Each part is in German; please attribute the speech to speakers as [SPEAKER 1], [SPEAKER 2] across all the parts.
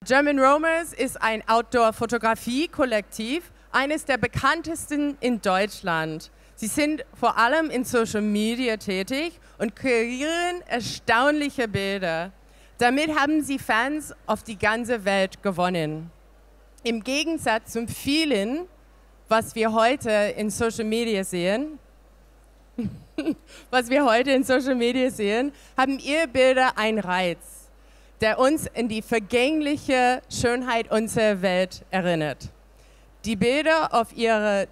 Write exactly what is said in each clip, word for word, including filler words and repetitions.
[SPEAKER 1] German Romers ist ein Outdoor-Fotografie-Kollektiv, eines der bekanntesten in Deutschland. Sie sind vor allem in Social Media tätig und kreieren erstaunliche Bilder. Damit haben sie Fans auf die ganze Welt gewonnen. Im Gegensatz zu vielen, was wir heute in Social Media sehen, was wir heute in Social Media sehen, haben ihre Bilder einen Reiz, der uns an die vergängliche Schönheit unserer Welt erinnert. Die Bilder auf ihrer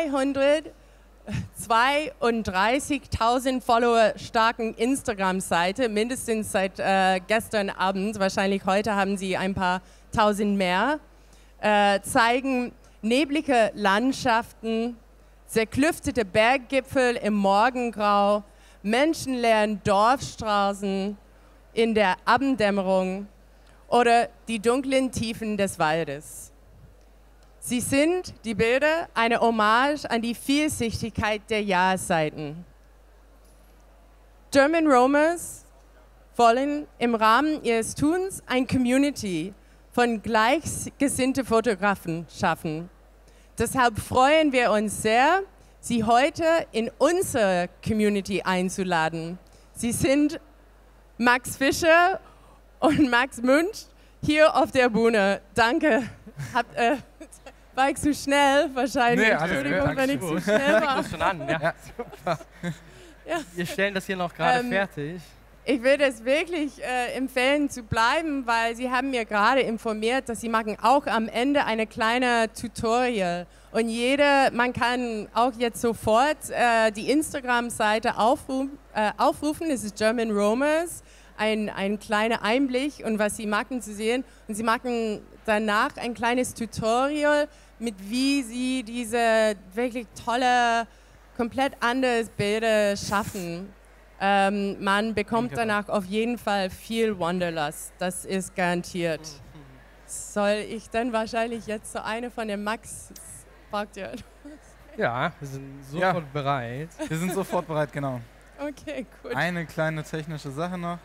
[SPEAKER 1] dreihundertzweiunddreißigtausend Follower starken Instagram-Seite, mindestens seit äh, gestern Abend, wahrscheinlich heute haben sie ein paar tausend mehr, äh, zeigen neblige Landschaften, zerklüftete Berggipfel im Morgengrau, menschenleeren Dorfstraßen in der Abenddämmerung oder die dunklen Tiefen des Waldes. Sie sind, die Bilder, eine Hommage an die Vielschichtigkeit der Jahreszeiten. German Romers wollen im Rahmen ihres Tuns eine Community von gleichgesinnten Fotografen schaffen. Deshalb freuen wir uns sehr, Sie heute in unsere Community einzuladen. Sie sind Max Fischer und Max Münch hier auf der Bühne. Danke. Hab, äh, war ich zu schnell wahrscheinlich?
[SPEAKER 2] Nee,
[SPEAKER 1] Entschuldigung, wenn ich zu schnell war.
[SPEAKER 3] Ich schon an. Ja. Ja, super.
[SPEAKER 1] Ja.
[SPEAKER 3] Wir stellen das hier noch gerade
[SPEAKER 1] Ähm,
[SPEAKER 3] fertig.
[SPEAKER 1] Ich würde es wirklich äh, empfehlen zu bleiben, weil Sie haben mir gerade informiert, dass Sie machen auch am Ende eine kleine Tutorial. Und jeder, man kann auch jetzt sofort äh, die Instagram-Seite aufruf, äh, aufrufen, das ist German Romers, ein, ein kleiner Einblick und was Sie machen zu sehen. Und Sie machen danach ein kleines Tutorial, mit wie Sie diese wirklich tolle, komplett anderes Bilder schaffen. Ähm, man bekommt danach auf jeden Fall viel Wanderlust, das ist garantiert. Soll ich dann wahrscheinlich jetzt so eine von den Max fragt ihr?
[SPEAKER 3] Ja, wir sind sofort
[SPEAKER 2] Ja.
[SPEAKER 3] bereit.
[SPEAKER 2] Wir sind sofort bereit, genau.
[SPEAKER 1] Okay, gut.
[SPEAKER 2] Eine kleine technische Sache noch.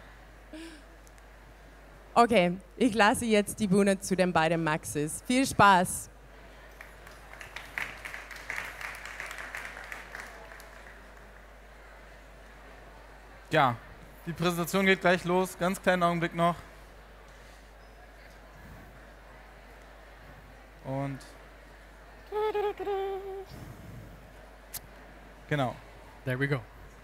[SPEAKER 1] Okay, ich lasse jetzt die Bühne zu den beiden Maxes. Viel Spaß!
[SPEAKER 2] Ja, die Präsentation geht gleich los. Ganz kleinen Augenblick noch. Und genau.
[SPEAKER 3] There we go.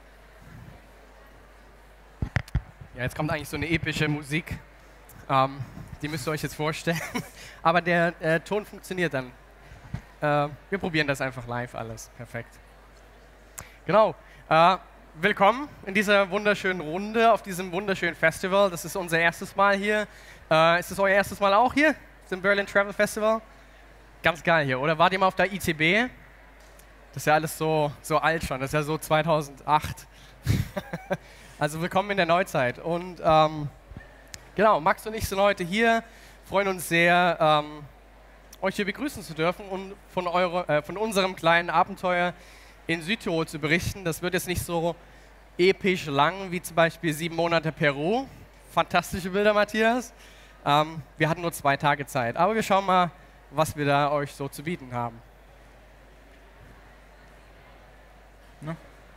[SPEAKER 3] Ja, jetzt kommt eigentlich so eine epische Musik. Ähm, die müsst ihr euch jetzt vorstellen. Aber der äh, Ton funktioniert dann. Äh, wir probieren das einfach live alles. Perfekt. Genau. Äh, willkommen in dieser wunderschönen Runde, auf diesem wunderschönen Festival. Das ist unser erstes Mal hier. Äh, ist es euer erstes Mal auch hier? Im Berlin Travel Festival? Ganz geil hier, oder? Wart ihr mal auf der I C B? Das ist ja alles so, so alt schon. Das ist ja so zweitausendacht. Also willkommen in der Neuzeit. Und ähm, genau, Max und ich sind heute hier, freuen uns sehr, ähm, euch hier begrüßen zu dürfen und von, eure, äh, von unserem kleinen Abenteuer in Südtirol zu berichten. Das wird jetzt nicht so episch lang wie zum Beispiel sieben Monate Peru. Fantastische Bilder, Matthias. Ähm, wir hatten nur zwei Tage Zeit, aber wir schauen mal, was wir da euch so zu bieten haben.
[SPEAKER 2] Ne?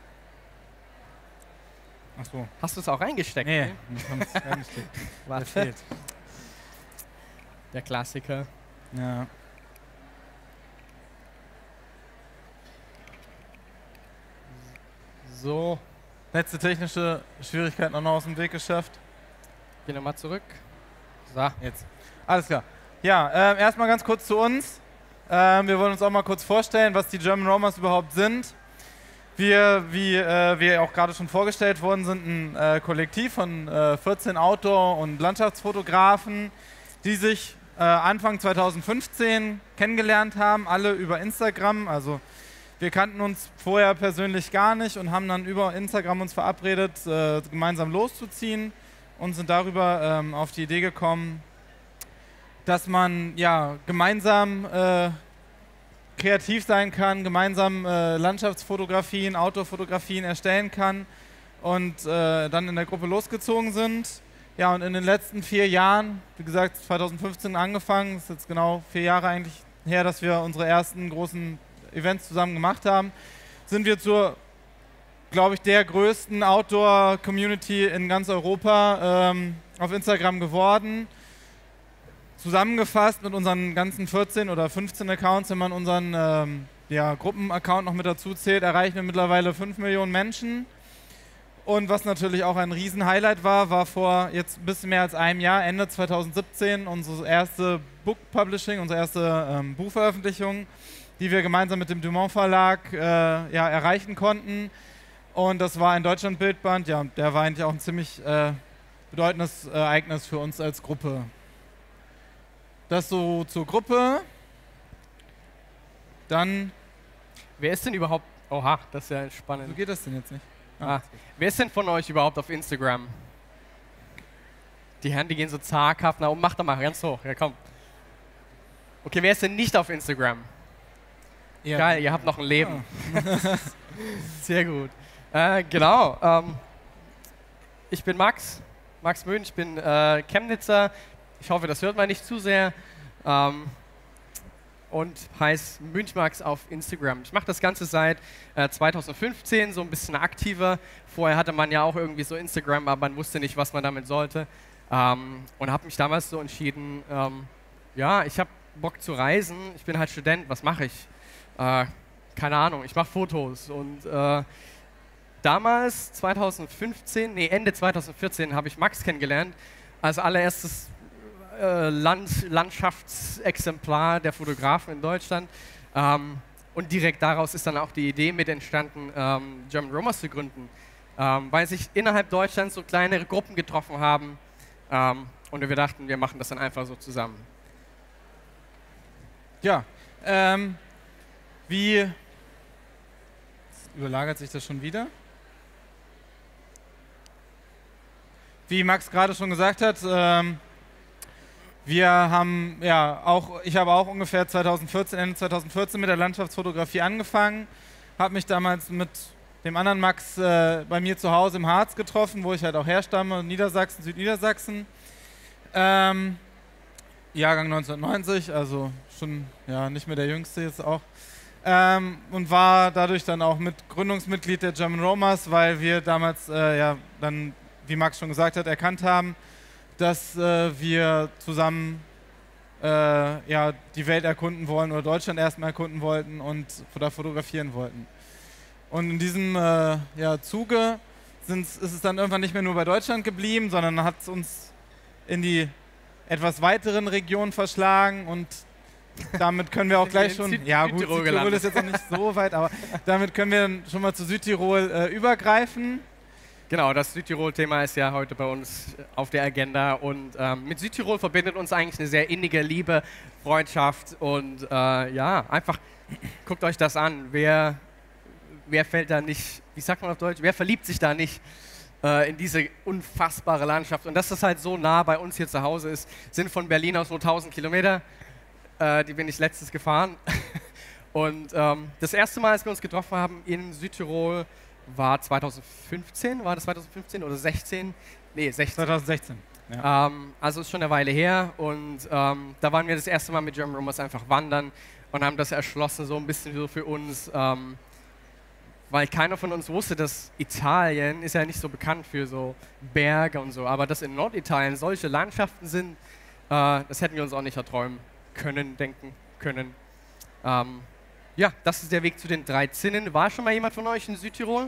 [SPEAKER 2] Ach so.
[SPEAKER 3] Hast du es auch reingesteckt?
[SPEAKER 2] Nee,
[SPEAKER 3] ne?
[SPEAKER 2] nicht ganz reingesteckt. Der
[SPEAKER 3] Warte.
[SPEAKER 2] fehlt.
[SPEAKER 3] Der Klassiker.
[SPEAKER 2] Ja.
[SPEAKER 3] So,
[SPEAKER 2] Letzte technische Schwierigkeit noch aus dem Weg geschafft.
[SPEAKER 3] gehen wir mal zurück. So.
[SPEAKER 2] Jetzt. Alles klar. Ja, ähm, erstmal ganz kurz zu uns. Ähm, wir wollen uns auch mal kurz vorstellen, was die German Romers überhaupt sind. Wir, wie äh, wir auch gerade schon vorgestellt worden sind, ein äh, Kollektiv von äh, vierzehn Outdoor- und Landschaftsfotografen, die sich äh, Anfang zweitausendfünfzehn kennengelernt haben, alle über Instagram. Also wir kannten uns vorher persönlich gar nicht und haben dann über Instagram uns verabredet, äh, gemeinsam loszuziehen und sind darüber ähm, auf die Idee gekommen, dass man ja gemeinsam äh, kreativ sein kann, gemeinsam äh, Landschaftsfotografien, Outdoor-Fotografien erstellen kann und äh, dann in der Gruppe losgezogen sind. Ja, und in den letzten vier Jahren, wie gesagt, zweitausendfünfzehn angefangen, ist jetzt genau vier Jahre eigentlich her, dass wir unsere ersten großen Events zusammen gemacht haben, sind wir zur, glaube ich, der größten Outdoor-Community in ganz Europa ähm, auf Instagram geworden. Zusammengefasst mit unseren ganzen vierzehn oder fünfzehn Accounts, wenn man unseren ähm, ja, Gruppen-Account noch mit dazu zählt, erreichen wir mittlerweile fünf Millionen Menschen. Und was natürlich auch ein Riesen-Highlight war, war vor jetzt ein bisschen mehr als einem Jahr, Ende zweitausendsiebzehn, unsere erste Book Publishing, unsere erste ähm, Buchveröffentlichung, die wir gemeinsam mit dem Dumont Verlag äh, ja, erreichen konnten. Und das war ein Deutschland-Bildband, ja, der war eigentlich auch ein ziemlich äh, bedeutendes äh, Ereignis für uns als Gruppe. Das so zur Gruppe. Dann...
[SPEAKER 3] Wer ist denn überhaupt... Oha, das ist ja spannend.
[SPEAKER 2] So geht das denn jetzt nicht?
[SPEAKER 3] Ah. Wer ist denn von euch überhaupt auf Instagram? Die Hände gehen so zaghaft nach oben. Mach doch mal ganz hoch. Ja, komm. Okay, wer ist denn nicht auf Instagram? Ja. Geil, ihr habt noch ein Leben. Ah. Sehr gut. Äh, genau. Ähm, ich bin Max. Max Möhn. Ich bin äh, Chemnitzer. Ich hoffe, das hört man nicht zu sehr. Ähm, und heißt Münchmax auf Instagram. Ich mache das Ganze seit äh, zweitausendfünfzehn, so ein bisschen aktiver. Vorher hatte man ja auch irgendwie so Instagram, aber man wusste nicht, was man damit sollte. Ähm, und habe mich damals so entschieden, ähm, ja, ich habe Bock zu reisen. Ich bin halt Student, was mache ich? Äh, keine Ahnung, ich mache Fotos. Und äh, damals, zweitausendfünfzehn, nee, Ende zweitausendvierzehn, habe ich Max kennengelernt. Als allererstes Land, Landschaftsexemplar der Fotografen in Deutschland. Ähm, und direkt daraus ist dann auch die Idee mit entstanden, ähm, German Roamers zu gründen, ähm, weil sich innerhalb Deutschlands so kleinere Gruppen getroffen haben ähm, und wir dachten, wir machen das dann einfach so zusammen.
[SPEAKER 2] Ja, ähm, wie überlagert sich das schon wieder? Wie Max gerade schon gesagt hat, ähm, wir haben, ja, auch, ich habe auch ungefähr zweitausendvierzehn, Ende zweitausendvierzehn mit der Landschaftsfotografie angefangen, habe mich damals mit dem anderen Max äh, bei mir zu Hause im Harz getroffen, wo ich halt auch herstamme, Niedersachsen, Südniedersachsen. Ähm, Jahrgang neunzehnhundertneunzig, also schon ja, nicht mehr der Jüngste jetzt auch. Ähm, und war dadurch dann auch mit Gründungsmitglied der German Roamers, weil wir damals, äh, ja, dann, wie Max schon gesagt hat, erkannt haben, dass äh, wir zusammen äh, ja, die Welt erkunden wollen oder Deutschland erstmal erkunden wollten und da fotografieren wollten. Und in diesem äh, ja, Zuge ist es dann irgendwann nicht mehr nur bei Deutschland geblieben, sondern hat es uns in die etwas weiteren Regionen verschlagen und damit können wir auch gleich schon,
[SPEAKER 3] Süd
[SPEAKER 2] ja gut,
[SPEAKER 3] Südtirol,
[SPEAKER 2] Südtirol ist jetzt noch nicht so weit, aber damit können wir dann schon mal zu Südtirol äh, übergreifen.
[SPEAKER 3] Genau, das Südtirol-Thema ist ja heute bei uns auf der Agenda und ähm, mit Südtirol verbindet uns eigentlich eine sehr innige Liebe, Freundschaft und äh, ja, einfach guckt euch das an. Wer, wer fällt da nicht, wie sagt man auf Deutsch, wer verliebt sich da nicht äh, in diese unfassbare Landschaft? Und dass das halt so nah bei uns hier zu Hause ist, sind von Berlin aus nur tausend Kilometer, äh, die bin ich letztens gefahren. Und ähm, das erste Mal, als wir uns getroffen haben in Südtirol, war zweitausendfünfzehn, war das zweitausendfünfzehn oder sechzehn? Nee, sechzehn.
[SPEAKER 2] zweitausendsechzehn. Ja.
[SPEAKER 3] Ähm, also ist schon eine Weile her und ähm, da waren wir das erste Mal mit German Roamers einfach wandern und haben das erschlossen, so ein bisschen so für uns, ähm, weil keiner von uns wusste, dass Italien ist ja nicht so bekannt für so Berge und so, aber dass in Norditalien solche Landschaften sind, äh, das hätten wir uns auch nicht erträumen können, denken können. Ähm, Ja, das ist der Weg zu den drei Zinnen. War schon mal jemand von euch in Südtirol?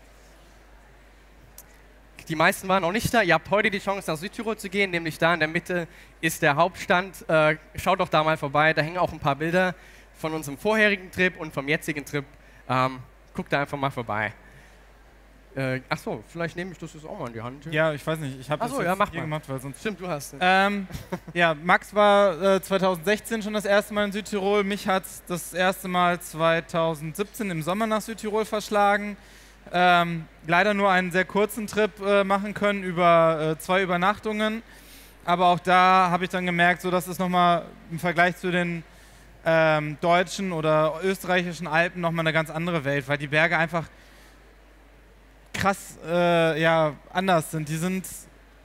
[SPEAKER 3] Die meisten waren noch nicht da. Ihr habt heute die Chance, nach Südtirol zu gehen, nämlich da in der Mitte ist der Hauptstand. Äh, schaut doch da mal vorbei, da hängen auch ein paar Bilder von unserem vorherigen Trip und vom jetzigen Trip. Ähm, guckt da einfach mal vorbei. Äh, Achso, vielleicht nehme ich das jetzt auch mal in die Hand.
[SPEAKER 2] Ja, ich weiß nicht, ich habe das
[SPEAKER 3] so,
[SPEAKER 2] jetzt
[SPEAKER 3] ja, mach
[SPEAKER 2] hier
[SPEAKER 3] mal.
[SPEAKER 2] gemacht, weil sonst...
[SPEAKER 3] Stimmt, du hast es.
[SPEAKER 2] Ähm, ja, Max war äh, zweitausendsechzehn schon das erste Mal in Südtirol. Mich hat es das erste Mal zweitausendsiebzehn im Sommer nach Südtirol verschlagen. Ähm, leider nur einen sehr kurzen Trip äh, machen können über äh, zwei Übernachtungen. Aber auch da habe ich dann gemerkt, so, das ist nochmal im Vergleich zu den ähm, deutschen oder österreichischen Alpen nochmal eine ganz andere Welt, weil die Berge einfach krass äh, ja, anders sind. Die sind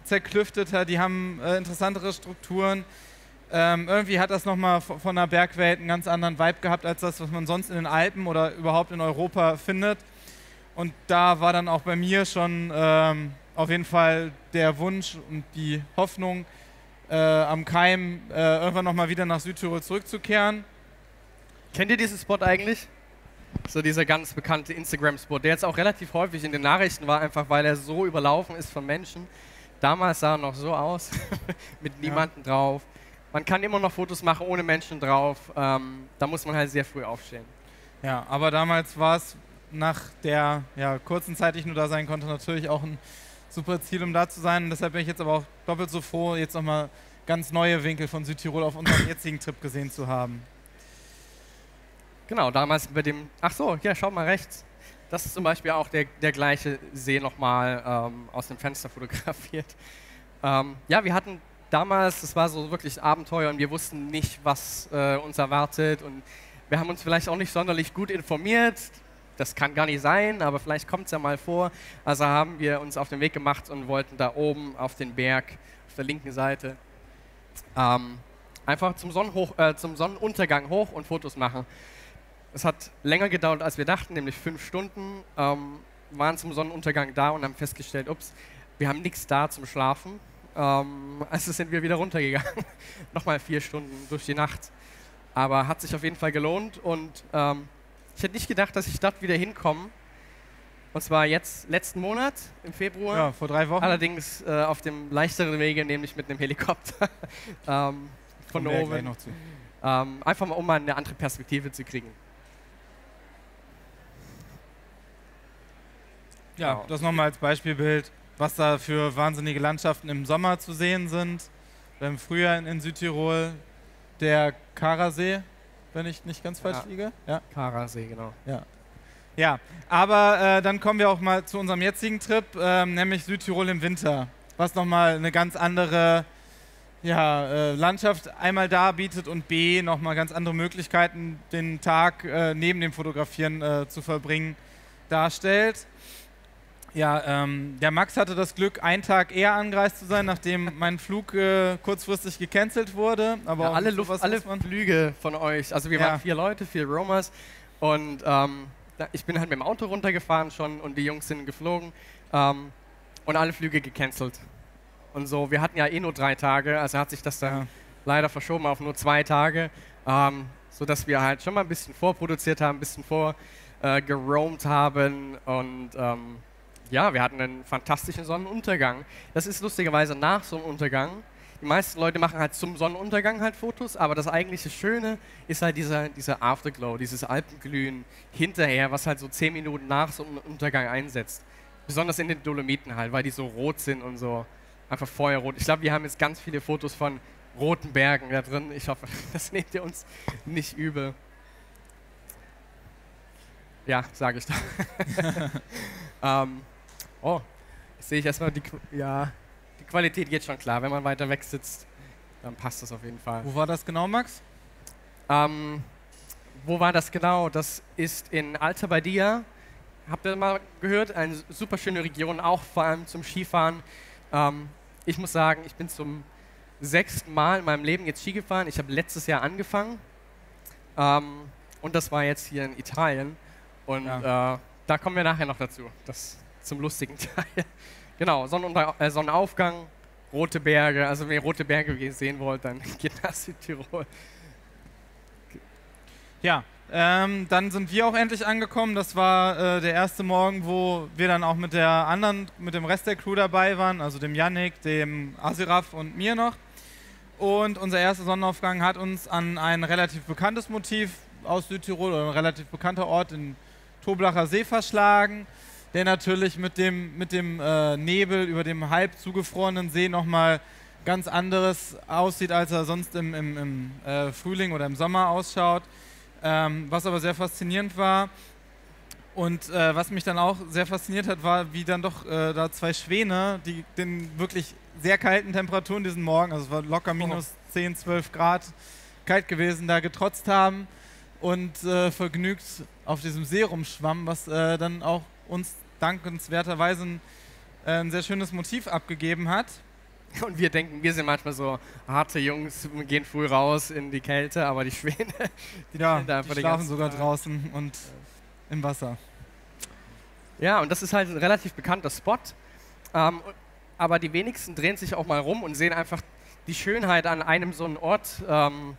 [SPEAKER 2] zerklüfteter, die haben äh, interessantere Strukturen. Ähm, irgendwie hat das nochmal von der Bergwelt einen ganz anderen Vibe gehabt, als das, was man sonst in den Alpen oder überhaupt in Europa findet. Und da war dann auch bei mir schon ähm, auf jeden Fall der Wunsch und die Hoffnung äh, am Keim, äh, irgendwann nochmal wieder nach Südtirol zurückzukehren.
[SPEAKER 3] Kennt ihr diesen Spot eigentlich? So dieser ganz bekannte Instagram-Spot, der jetzt auch relativ häufig in den Nachrichten war, einfach weil er so überlaufen ist von Menschen. Damals sah er noch so aus, mit niemandem ja. drauf. Man kann immer noch Fotos machen ohne Menschen drauf. Ähm, da muss man halt sehr früh aufstehen.
[SPEAKER 2] Ja, aber damals war es nach der ja, kurzen Zeit, die ich nur da sein konnte, natürlich auch ein super Ziel, um da zu sein. Und deshalb bin ich jetzt aber auch doppelt so froh, jetzt nochmal ganz neue Winkel von Südtirol auf unserem jetzigen Trip gesehen zu haben.
[SPEAKER 3] Genau, damals bei dem... Ach so, ja, schaut mal rechts. Das ist zum Beispiel auch der, der gleiche See nochmal ähm, aus dem Fenster fotografiert. Ähm, ja, wir hatten... Damals, das war so wirklich Abenteuer und wir wussten nicht, was äh, uns erwartet und wir haben uns vielleicht auch nicht sonderlich gut informiert. Das kann gar nicht sein, aber vielleicht kommt es ja mal vor. Also haben wir uns auf den Weg gemacht und wollten da oben auf den Berg, auf der linken Seite, ähm, einfach zum, Sonnenhoch, äh, zum Sonnenuntergang hoch und Fotos machen. Es hat länger gedauert, als wir dachten, nämlich fünf Stunden. Ähm, waren zum Sonnenuntergang da und haben festgestellt, ups, wir haben nichts da zum Schlafen. Ähm, also sind wir wieder runtergegangen. Nochmal vier Stunden durch die Nacht. Aber hat sich auf jeden Fall gelohnt und ähm, ich hätte nicht gedacht, dass ich dort wieder hinkomme. Und zwar jetzt, letzten Monat, im Februar.
[SPEAKER 2] Ja, vor drei Wochen.
[SPEAKER 3] Allerdings äh, auf dem leichteren Wege, nämlich mit einem Helikopter. ähm, von oben.
[SPEAKER 2] Noch zu.
[SPEAKER 3] Ähm, einfach mal, um mal eine andere Perspektive zu kriegen.
[SPEAKER 2] Ja,
[SPEAKER 3] genau.
[SPEAKER 2] Das nochmal als Beispielbild, was da für wahnsinnige Landschaften im Sommer zu sehen sind. Im Frühjahr in, in Südtirol der Karasee, wenn ich nicht ganz falsch
[SPEAKER 3] ja.
[SPEAKER 2] liege. Ja,
[SPEAKER 3] Karasee, genau.
[SPEAKER 2] Ja, ja. Aber äh, dann kommen wir auch mal zu unserem jetzigen Trip, äh, nämlich Südtirol im Winter, was nochmal eine ganz andere ja, äh, Landschaft einmal da bietet und B, nochmal ganz andere Möglichkeiten, den Tag äh, neben dem Fotografieren äh, zu verbringen, darstellt. Ja, ähm, der Max hatte das Glück, einen Tag eher angereist zu sein, nachdem mein Flug äh, kurzfristig gecancelt wurde. Aber
[SPEAKER 3] ja,
[SPEAKER 2] auch
[SPEAKER 3] alle,
[SPEAKER 2] Luft,
[SPEAKER 3] Luft, alle Flüge von euch, also wir ja. waren vier Leute, vier Roamers und ähm, ich bin halt mit dem Auto runtergefahren schon und die Jungs sind geflogen ähm, und alle Flüge gecancelt. Und so, wir hatten ja eh nur drei Tage, also hat sich das dann ja. leider verschoben auf nur zwei Tage, ähm, sodass wir halt schon mal ein bisschen vorproduziert haben, ein bisschen vor äh, geroamt haben und ähm, ja, wir hatten einen fantastischen Sonnenuntergang. Das ist lustigerweise nach Sonnenuntergang. Die meisten Leute machen halt zum Sonnenuntergang halt Fotos, aber das eigentliche Schöne ist halt dieser, dieser Afterglow, dieses Alpenglühen hinterher, was halt so zehn Minuten nach Sonnenuntergang einsetzt. Besonders in den Dolomiten halt, weil die so rot sind und so einfach feuerrot. Ich glaube, wir haben jetzt ganz viele Fotos von roten Bergen da drin. Ich hoffe, das nehmt ihr uns nicht übel. Ja, sage ich doch. ähm, oh, jetzt sehe ich erstmal die, ja, die Qualität geht schon klar. Wenn man weiter weg sitzt, dann passt das auf jeden Fall.
[SPEAKER 2] Wo war das genau, Max?
[SPEAKER 3] Ähm, wo war das genau? Das ist in Alta Badia. Habt ihr mal gehört? Eine super schöne Region, auch vor allem zum Skifahren. Ähm, ich muss sagen, ich bin zum sechsten Mal in meinem Leben jetzt Ski gefahren. Ich habe letztes Jahr angefangen. Ähm, und das war jetzt hier in Italien. Und ja. äh, da kommen wir nachher noch dazu. Das zum lustigen Teil. Genau, Sonnenunter äh, Sonnenaufgang, rote Berge. Also wenn ihr rote Berge sehen wollt, dann geht nach Südtirol.
[SPEAKER 2] Ja, ähm, dann sind wir auch endlich angekommen. Das war äh, der erste Morgen, wo wir dann auch mit der anderen, mit dem Rest der Crew dabei waren, also dem Yannick, dem Asiraf und mir noch. Und unser erster Sonnenaufgang hat uns an ein relativ bekanntes Motiv aus Südtirol oder ein relativ bekannter Ort in Toblacher See verschlagen, der natürlich mit dem, mit dem äh, Nebel über dem halb zugefrorenen See nochmal ganz anderes aussieht, als er sonst im, im, im äh, Frühling oder im Sommer ausschaut. Ähm, was aber sehr faszinierend war und äh, was mich dann auch sehr fasziniert hat, war, wie dann doch äh, da zwei Schwäne, die den wirklich sehr kalten Temperaturen diesen Morgen, also es war locker minus oh. zehn, zwölf Grad kalt gewesen, da getrotzt haben und äh, vergnügt auf diesem See rumschwammen, was äh, dann auch uns dankenswerterweise ein, äh, ein sehr schönes Motiv abgegeben hat.
[SPEAKER 3] Und wir denken, wir sind manchmal so harte Jungs, wir gehen früh raus in die Kälte, aber die Schwäne, die,
[SPEAKER 2] ja,
[SPEAKER 3] chillen da einfach
[SPEAKER 2] die
[SPEAKER 3] den
[SPEAKER 2] schlafen
[SPEAKER 3] ganzen
[SPEAKER 2] sogar
[SPEAKER 3] Tag.
[SPEAKER 2] draußen und im Wasser.
[SPEAKER 3] Ja, und das ist halt ein relativ bekannter Spot. Ähm, aber die wenigsten drehen sich auch mal rum und sehen einfach die Schönheit an einem so einen Ort, ähm,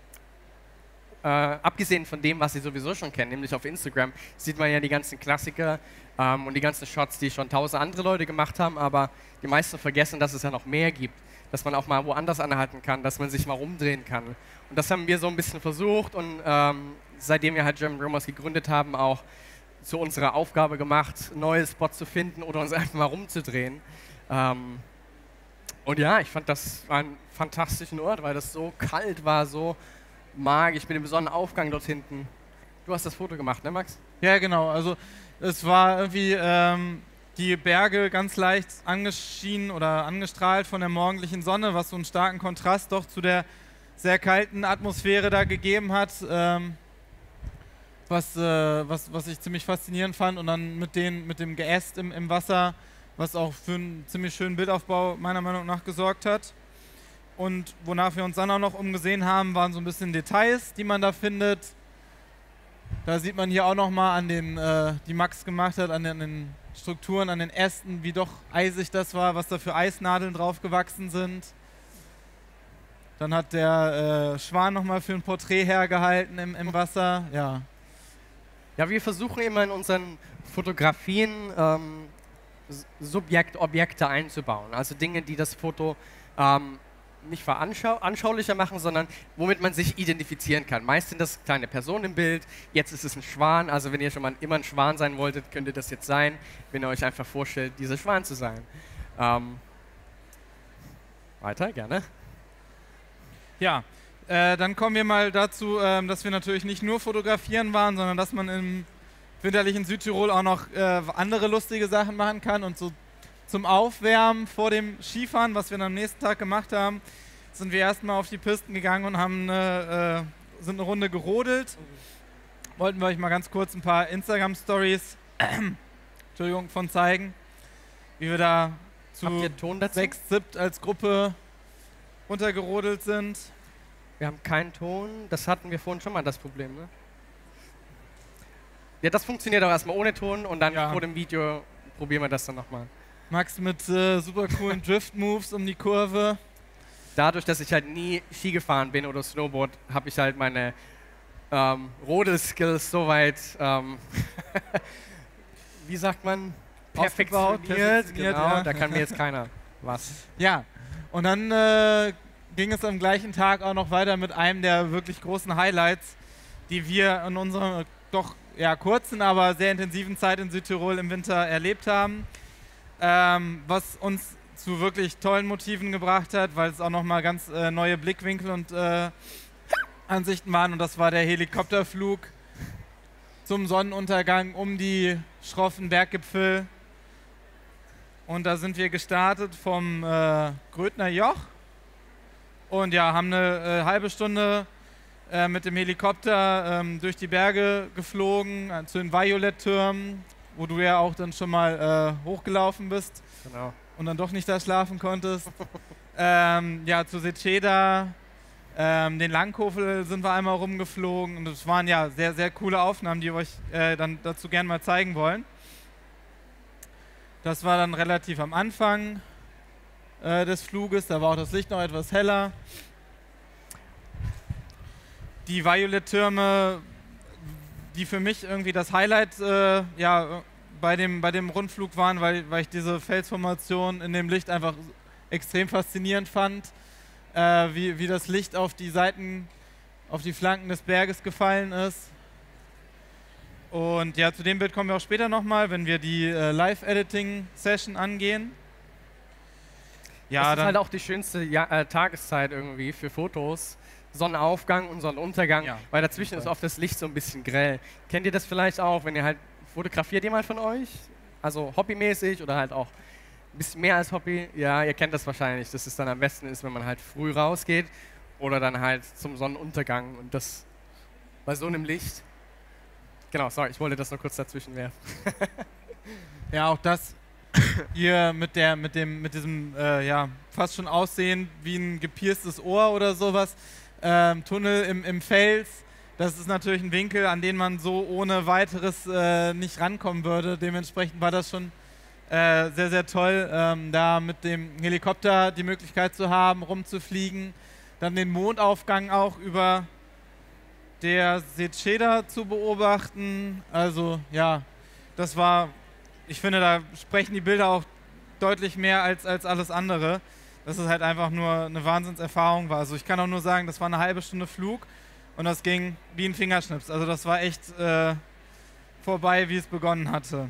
[SPEAKER 3] äh, abgesehen von dem, was sie sowieso schon kennen, nämlich auf Instagram sieht man ja die ganzen Klassiker ähm, und die ganzen Shots, die schon tausend andere Leute gemacht haben, aber die meisten vergessen, dass es ja noch mehr gibt, dass man auch mal woanders anhalten kann, dass man sich mal rumdrehen kann. Und das haben wir so ein bisschen versucht und ähm, seitdem wir halt German Rumors gegründet haben, auch zu unserer Aufgabe gemacht, neue Spots zu finden oder uns einfach mal rumzudrehen. Ähm, und ja, ich fand das war ein fantastischen Ort, weil das so kalt war, so magisch mit dem Sonnenaufgang dort hinten. Du hast das Foto gemacht, ne Max?
[SPEAKER 2] Ja, genau. Also es war irgendwie ähm, die Berge ganz leicht angeschienen oder angestrahlt von der morgendlichen Sonne, was so einen starken Kontrast doch zu der sehr kalten Atmosphäre da gegeben hat. Ähm, was, äh, was, was ich ziemlich faszinierend fand. Und dann mit, den, mit dem Geäst im, im Wasser, was auch für einen ziemlich schönen Bildaufbau meiner Meinung nach gesorgt hat. Und wonach wir uns dann auch noch umgesehen haben, waren so ein bisschen Details, die man da findet. Da sieht man hier auch nochmal an den, äh, die Max gemacht hat, an den, an den Strukturen, an den Ästen, wie doch eisig das war, was da für Eisnadeln drauf gewachsen sind. Dann hat der äh, Schwan nochmal für ein Porträt hergehalten im, im Wasser. Ja.
[SPEAKER 3] Ja, wir versuchen immer in unseren Fotografien ähm, Subjekt, Objekte einzubauen. Also Dinge, die das Foto ähm, nicht veranschau anschaulicher machen, sondern womit man sich identifizieren kann. Meist sind das kleine Personen im Bild, jetzt ist es ein Schwan, also wenn ihr schon mal immer ein Schwan sein wolltet, könnte das jetzt sein, wenn ihr euch einfach vorstellt, dieser Schwan zu sein. Ähm, weiter, gerne.
[SPEAKER 2] Ja, äh, dann kommen wir mal dazu, ähm, dass wir natürlich nicht nur fotografieren waren, sondern dass man im winterlichen Südtirol auch noch äh, andere lustige Sachen machen kann. Und so zum Aufwärmen vor dem Skifahren, was wir dann am nächsten Tag gemacht haben, sind wir erstmal auf die Pisten gegangen und haben eine, äh, sind eine Runde gerodelt. Wollten wir euch mal ganz kurz ein paar Instagram-Stories Entschuldigung, von zeigen, wie wir da zu
[SPEAKER 3] Habt ihr Ton dazu?
[SPEAKER 2] sechs, siebt als Gruppe runtergerodelt sind.
[SPEAKER 3] Wir haben keinen Ton, das hatten wir vorhin schon mal, das Problem, ne? Ja, das funktioniert auch erstmal ohne Ton und dann
[SPEAKER 2] Ja.
[SPEAKER 3] vor dem Video probieren wir das dann nochmal.
[SPEAKER 2] Max mit äh, super coolen Drift-Moves um die Kurve.
[SPEAKER 3] Dadurch, dass ich halt nie Ski gefahren bin oder Snowboard, habe ich halt meine ähm, Rodel-Skills soweit, ähm, wie sagt man,
[SPEAKER 2] Aufgebaut,
[SPEAKER 3] perfektioniert.
[SPEAKER 2] perfektioniert,
[SPEAKER 3] Genau,
[SPEAKER 2] ja.
[SPEAKER 3] da kann mir jetzt keiner was.
[SPEAKER 2] Ja, und dann äh, ging es am gleichen Tag auch noch weiter mit einem der wirklich großen Highlights, die wir in unserer doch ja, kurzen, aber sehr intensiven Zeit in Südtirol im Winter erlebt haben. Ähm, was uns zu wirklich tollen Motiven gebracht hat, weil es auch nochmal ganz äh, neue Blickwinkel und äh, Ansichten waren. Und das war der Helikopterflug zum Sonnenuntergang um die schroffen Berggipfel. Und da sind wir gestartet vom äh, Grödner Joch und ja, haben eine äh, halbe Stunde äh, mit dem Helikopter ähm, durch die Berge geflogen, äh, zu den Violet-Türmen, wo du ja auch dann schon mal äh, hochgelaufen bist.
[SPEAKER 3] Genau.
[SPEAKER 2] Und dann doch nicht da schlafen konntest. ähm, ja, zu Seceda, ähm, den Langkofel sind wir einmal rumgeflogen und das waren ja sehr, sehr coole Aufnahmen, die wir euch äh, dann dazu gerne mal zeigen wollen. Das war dann relativ am Anfang äh, des Fluges, da war auch das Licht noch etwas heller. Die Violet-Türme, die für mich irgendwie das Highlight äh, ja, bei, dem, bei dem Rundflug waren, weil, weil ich diese Felsformation in dem Licht einfach extrem faszinierend fand, äh, wie, wie das Licht auf die Seiten, auf die Flanken des Berges gefallen ist. Und ja, zu dem Bild kommen wir auch später nochmal, wenn wir die äh, Live-Editing-Session angehen. Ja,
[SPEAKER 3] das ist
[SPEAKER 2] dann
[SPEAKER 3] halt auch die schönste ja äh, Tageszeit irgendwie für Fotos. Sonnenaufgang und Sonnenuntergang,
[SPEAKER 2] Ja,
[SPEAKER 3] weil dazwischen ist oft das Licht so ein bisschen grell. Kennt ihr das vielleicht auch, wenn ihr halt, fotografiert jemand von euch? Also hobbymäßig oder halt auch ein bisschen mehr als Hobby? Ja, ihr kennt das wahrscheinlich, dass es dann am besten ist, wenn man halt früh rausgeht oder dann halt zum Sonnenuntergang und das bei so einem Licht. Genau, sorry, ich wollte das nur kurz dazwischen werfen.
[SPEAKER 2] Ja, auch das ihr mit, der, mit, dem, mit diesem, äh, ja, fast schon aussehen wie ein gepierstes Ohr oder sowas, ähm, Tunnel im, im Fels. Das ist natürlich ein Winkel, an den man so ohne weiteres äh, nicht rankommen würde. Dementsprechend war das schon äh, sehr, sehr toll, ähm, da mit dem Helikopter die Möglichkeit zu haben, rumzufliegen. Dann den Mondaufgang auch über der Seceda zu beobachten. Also ja, das war, ich finde, da sprechen die Bilder auch deutlich mehr als, als alles andere. Dass es halt einfach nur eine Wahnsinnserfahrung war. Also ich kann auch nur sagen, das war eine halbe Stunde Flug und das ging wie ein Fingerschnips. Also das war echt äh, vorbei, wie es begonnen hatte.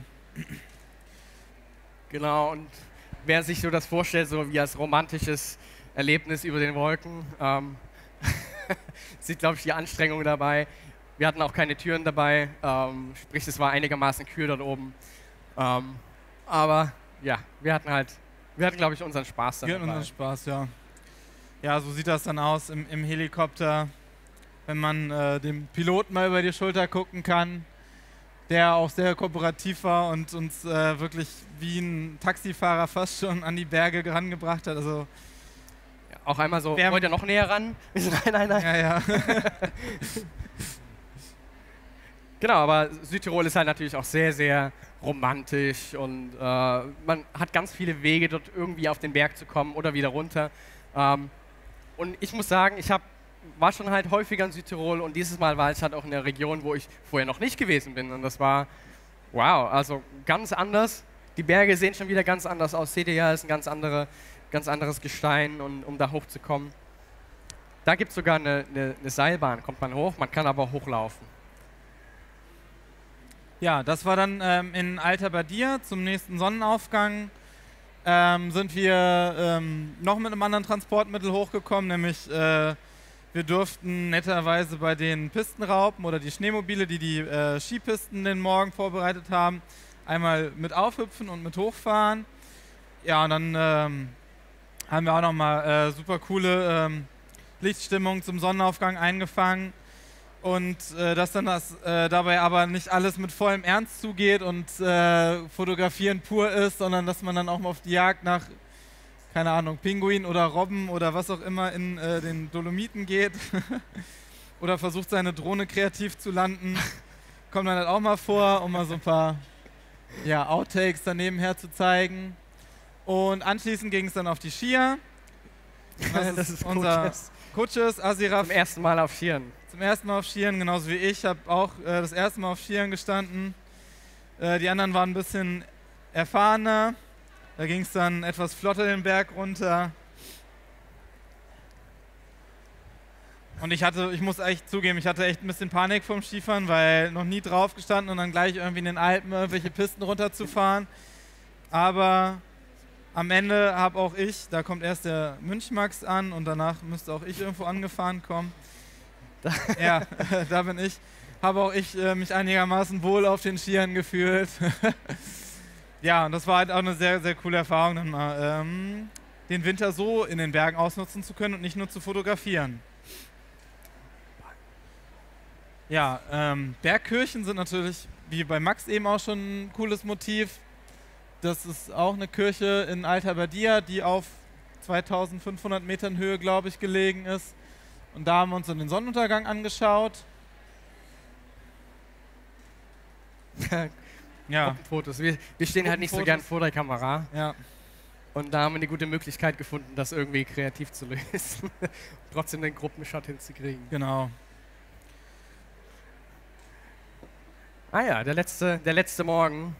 [SPEAKER 3] Genau, und wer sich so das vorstellt, so wie als romantisches Erlebnis über den Wolken, ähm, sieht, glaube ich, die Anstrengung dabei. Wir hatten auch keine Türen dabei, ähm, sprich, es war einigermaßen kühl dort oben. Ähm, aber ja, wir hatten halt, wir hatten, glaube ich, unseren Spaß dabei.
[SPEAKER 2] Wir hatten unseren Spaß, ja. Ja, so sieht das dann aus im, im Helikopter, wenn man äh, dem Piloten mal über die Schulter gucken kann, der auch sehr kooperativ war und uns äh, wirklich wie ein Taxifahrer fast schon an die Berge herangebracht hat. Also
[SPEAKER 3] Ja, auch einmal so,
[SPEAKER 2] Wer-
[SPEAKER 3] wollt ihr noch näher ran? Nein, nein, nein.
[SPEAKER 2] ja, ja.
[SPEAKER 3] Genau, aber Südtirol ist halt natürlich auch sehr, sehr romantisch und äh, man hat ganz viele Wege, dort irgendwie auf den Berg zu kommen oder wieder runter. Ähm, und ich muss sagen, ich hab, war schon halt häufiger in Südtirol und dieses Mal war ich halt auch in der Region, wo ich vorher noch nicht gewesen bin. Und das war, wow, also ganz anders. Die Berge sehen schon wieder ganz anders aus. Seht ihr ja, ist ein ganz, andere, ganz anderes Gestein, und, um da hochzukommen. Da gibt es sogar eine, eine, eine Seilbahn, kommt man hoch, man kann aber auch hochlaufen.
[SPEAKER 2] Ja, das war dann ähm, in Alta Badia zum nächsten Sonnenaufgang. Ähm, sind wir ähm, noch mit einem anderen Transportmittel hochgekommen, nämlich äh, wir durften netterweise bei den Pistenraupen oder die Schneemobile, die die äh, Skipisten den Morgen vorbereitet haben, einmal mit aufhüpfen und mit hochfahren. Ja, und dann ähm, haben wir auch nochmal äh, super coole ähm, Lichtstimmung zum Sonnenaufgang eingefangen. Und äh, dass dann das äh, dabei aber nicht alles mit vollem Ernst zugeht und äh, Fotografieren pur ist, sondern dass man dann auch mal auf die Jagd nach, keine Ahnung, Pinguin oder Robben oder was auch immer in äh, den Dolomiten geht oder versucht, seine Drohne kreativ zu landen. Kommt dann halt auch mal vor, um mal so ein paar ja, Outtakes daneben her zu zeigen. Und anschließend ging es dann auf die Skier. Das,
[SPEAKER 3] Das
[SPEAKER 2] ist
[SPEAKER 3] ist
[SPEAKER 2] unser
[SPEAKER 3] Coaches.
[SPEAKER 2] Coaches, Asiraf.
[SPEAKER 3] Zum ersten Mal auf Skiern.
[SPEAKER 2] Zum ersten Mal auf Skiern, genauso wie ich. Ich habe auch äh, das erste Mal auf Skiern gestanden. Äh, die anderen waren ein bisschen erfahrener. Da ging es dann etwas flotter den Berg runter. Und ich hatte, ich muss echt zugeben, ich hatte echt ein bisschen Panik vom Skifahren, weil noch nie drauf gestanden und dann gleich irgendwie in den Alpen irgendwelche Pisten runterzufahren. Aber am Ende habe auch ich, da kommt erst der Münchmax an und danach müsste auch ich irgendwo angefahren kommen. Ja, da bin ich. Habe auch ich äh, mich einigermaßen wohl auf den Skiern gefühlt. Ja, und das war halt auch eine sehr, sehr coole Erfahrung, dann mal ähm, den Winter so in den Bergen ausnutzen zu können und nicht nur zu fotografieren. Ja, ähm, Bergkirchen sind natürlich, wie bei Max eben auch schon ein cooles Motiv. Das ist auch eine Kirche in Alta Badia, die auf zweitausendfünfhundert Metern Höhe, glaube ich, gelegen ist. Und da haben wir uns dann den Sonnenuntergang angeschaut. Ja,
[SPEAKER 3] Fotos. Wir, wir stehen halt nicht so gern
[SPEAKER 2] Gruppenfotos.
[SPEAKER 3] vor der Kamera.
[SPEAKER 2] ja.
[SPEAKER 3] Und da haben wir eine gute Möglichkeit gefunden, das irgendwie kreativ zu lösen. Trotzdem den Gruppenshot hinzukriegen.
[SPEAKER 2] Genau.
[SPEAKER 3] Ah ja, der letzte, der letzte Morgen.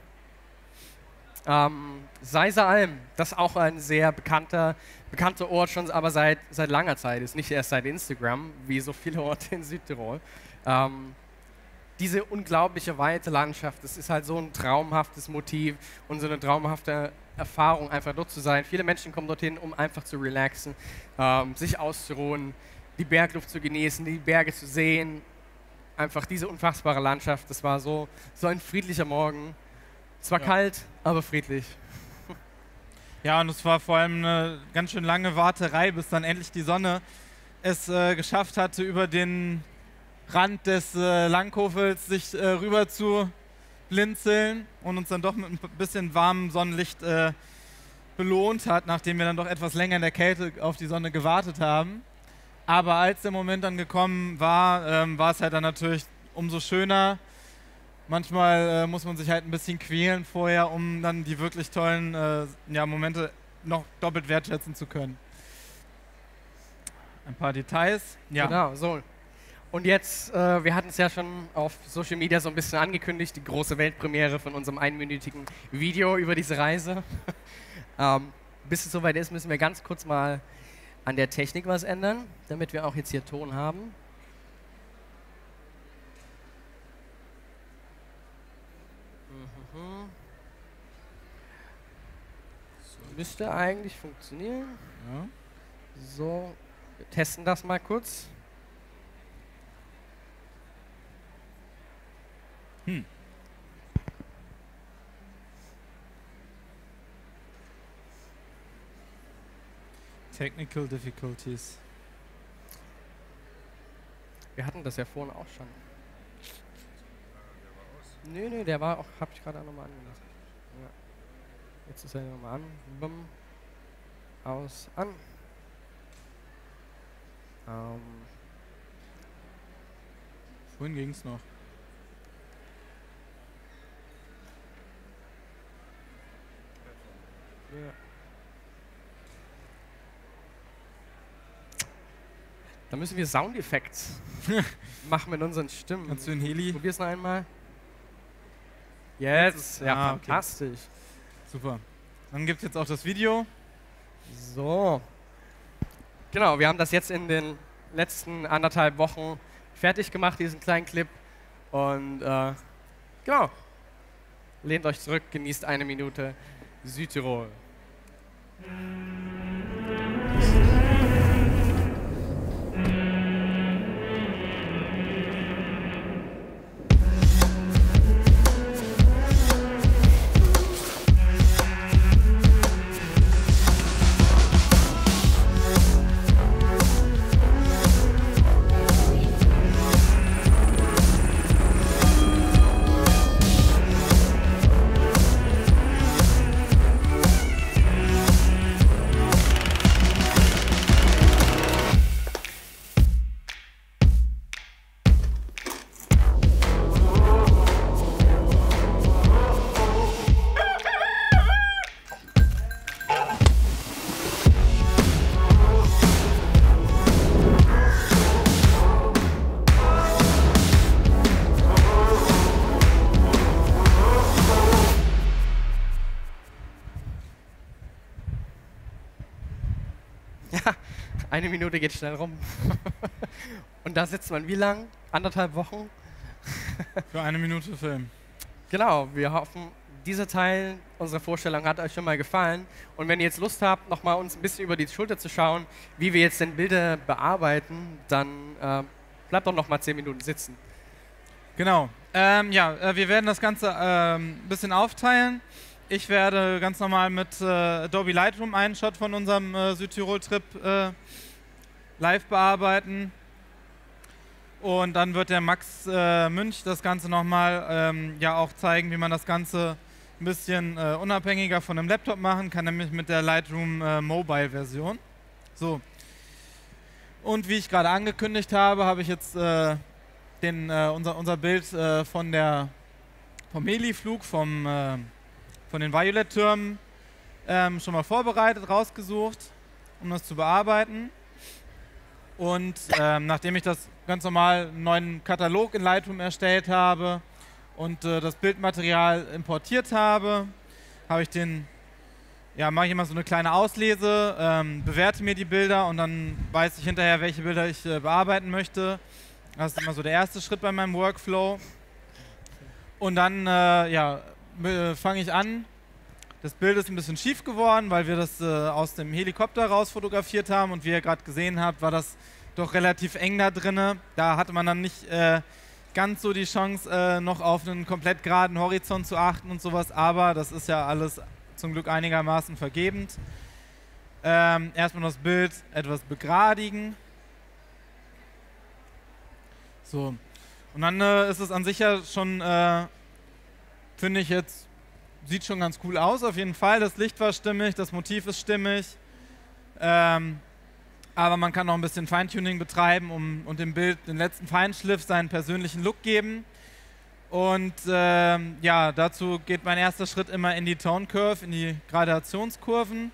[SPEAKER 3] Ähm, Seiser Alm, das ist auch ein sehr bekannter, bekannter Ort, schon aber seit, seit langer Zeit ist, nicht erst seit Instagram, wie so viele Orte in Südtirol. Ähm, diese unglaubliche weite Landschaft, das ist halt so ein traumhaftes Motiv und so eine traumhafte Erfahrung, einfach dort zu sein. Viele Menschen kommen dorthin, um einfach zu relaxen, ähm, sich auszuruhen, die Bergluft zu genießen, die Berge zu sehen. Einfach diese unfassbare Landschaft, das war so, so ein friedlicher Morgen. Es war
[SPEAKER 2] Ja.
[SPEAKER 3] kalt, aber friedlich.
[SPEAKER 2] Ja, und es war vor allem eine ganz schön lange Warterei, bis dann endlich die Sonne es äh, geschafft hatte, über den Rand des äh, Langhofels sich äh, rüber zu Blinzeln und uns dann doch mit ein bisschen warmem Sonnenlicht äh, belohnt hat, nachdem wir dann doch etwas länger in der Kälte auf die Sonne gewartet haben. Aber als der Moment dann gekommen war, ähm, war es halt dann natürlich umso schöner. Manchmal äh, muss man sich halt ein bisschen quälen vorher, um dann die wirklich tollen äh, ja, Momente noch doppelt wertschätzen zu können. Ein paar Details. Ja.
[SPEAKER 3] Genau, so. Und jetzt, äh, wir hatten es ja schon auf Social Media so ein bisschen angekündigt, die große Weltpremiere von unserem einminütigen Video über diese Reise. ähm, bis es soweit ist, müssen wir ganz kurz mal an der Technik was ändern, damit wir auch jetzt hier Ton haben. Mhm. So müsste eigentlich funktionieren.
[SPEAKER 2] Ja.
[SPEAKER 3] So, wir testen das mal kurz.
[SPEAKER 2] Hm. Technical difficulties.
[SPEAKER 3] Wir hatten das ja vorhin auch schon. Nö, nö, der war auch, hab ich gerade auch nochmal angelassen. Ja. Jetzt ist er nochmal an. Bumm. Aus, an. Ähm.
[SPEAKER 2] Vorhin ging es noch.
[SPEAKER 3] Ja. Da müssen wir Soundeffekte machen mit unseren Stimmen.
[SPEAKER 2] Kannst du den Heli?
[SPEAKER 3] Probier's noch einmal. Jetzt, ja,
[SPEAKER 2] ah, okay.
[SPEAKER 3] fantastisch.
[SPEAKER 2] Super. Dann gibt es jetzt auch das Video.
[SPEAKER 3] So. Genau, wir haben das jetzt in den letzten anderthalb Wochen fertig gemacht, diesen kleinen Clip. Und äh, genau. Lehnt euch zurück, genießt eine Minute Südtirol. Eine Minute geht schnell rum. Und da sitzt man wie lang? Anderthalb Wochen?
[SPEAKER 2] Für eine Minute Film.
[SPEAKER 3] Genau, wir hoffen, dieser Teil unserer Vorstellung hat euch schon mal gefallen. Und wenn ihr jetzt Lust habt, nochmal uns ein bisschen über die Schulter zu schauen, wie wir jetzt denn Bilder bearbeiten, dann äh, bleibt doch noch mal zehn Minuten sitzen.
[SPEAKER 2] Genau. Ähm, ja, äh, wir werden das Ganze ähm, ein bisschen aufteilen. Ich werde ganz normal mit äh, Adobe Lightroom einen Shot von unserem äh, Südtirol-Trip äh, live bearbeiten. Und dann wird der Max äh, Münch das Ganze nochmal ähm, ja auch zeigen, wie man das Ganze ein bisschen äh, unabhängiger von einem Laptop machen kann, nämlich mit der Lightroom äh, Mobile-Version. So. Und wie ich gerade angekündigt habe, habe ich jetzt äh, den, äh, unser, unser Bild äh, von der, vom Heli-Flug, vom äh, von den Violet-Türmen ähm, schon mal vorbereitet, rausgesucht, um das zu bearbeiten. Und ähm, nachdem ich das ganz normal einen neuen Katalog in Lightroom erstellt habe und äh, das Bildmaterial importiert habe, habe ich den, ja, mache ich immer so eine kleine Auslese, ähm, bewerte mir die Bilder und dann weiß ich hinterher, welche Bilder ich äh, bearbeiten möchte. Das ist immer so der erste Schritt bei meinem Workflow. Und dann, äh, ja, fange ich an. Das Bild ist ein bisschen schief geworden, weil wir das äh, aus dem Helikopter raus fotografiert haben und wie ihr gerade gesehen habt, war das doch relativ eng da drinne. Da hatte man dann nicht äh, ganz so die Chance, äh, noch auf einen komplett geraden Horizont zu achten und sowas, aber das ist ja alles zum Glück einigermaßen vergebend. Ähm, erstmal das Bild etwas begradigen. So. Und dann äh, ist es an sich ja schon äh, finde ich jetzt, sieht schon ganz cool aus auf jeden Fall. Das Licht war stimmig, das Motiv ist stimmig. Ähm, aber man kann noch ein bisschen Feintuning betreiben um, und dem Bild den letzten Feinschliff, seinen persönlichen Look geben. Und ähm, ja, dazu geht mein erster Schritt immer in die Tone Curve, in die Gradationskurven.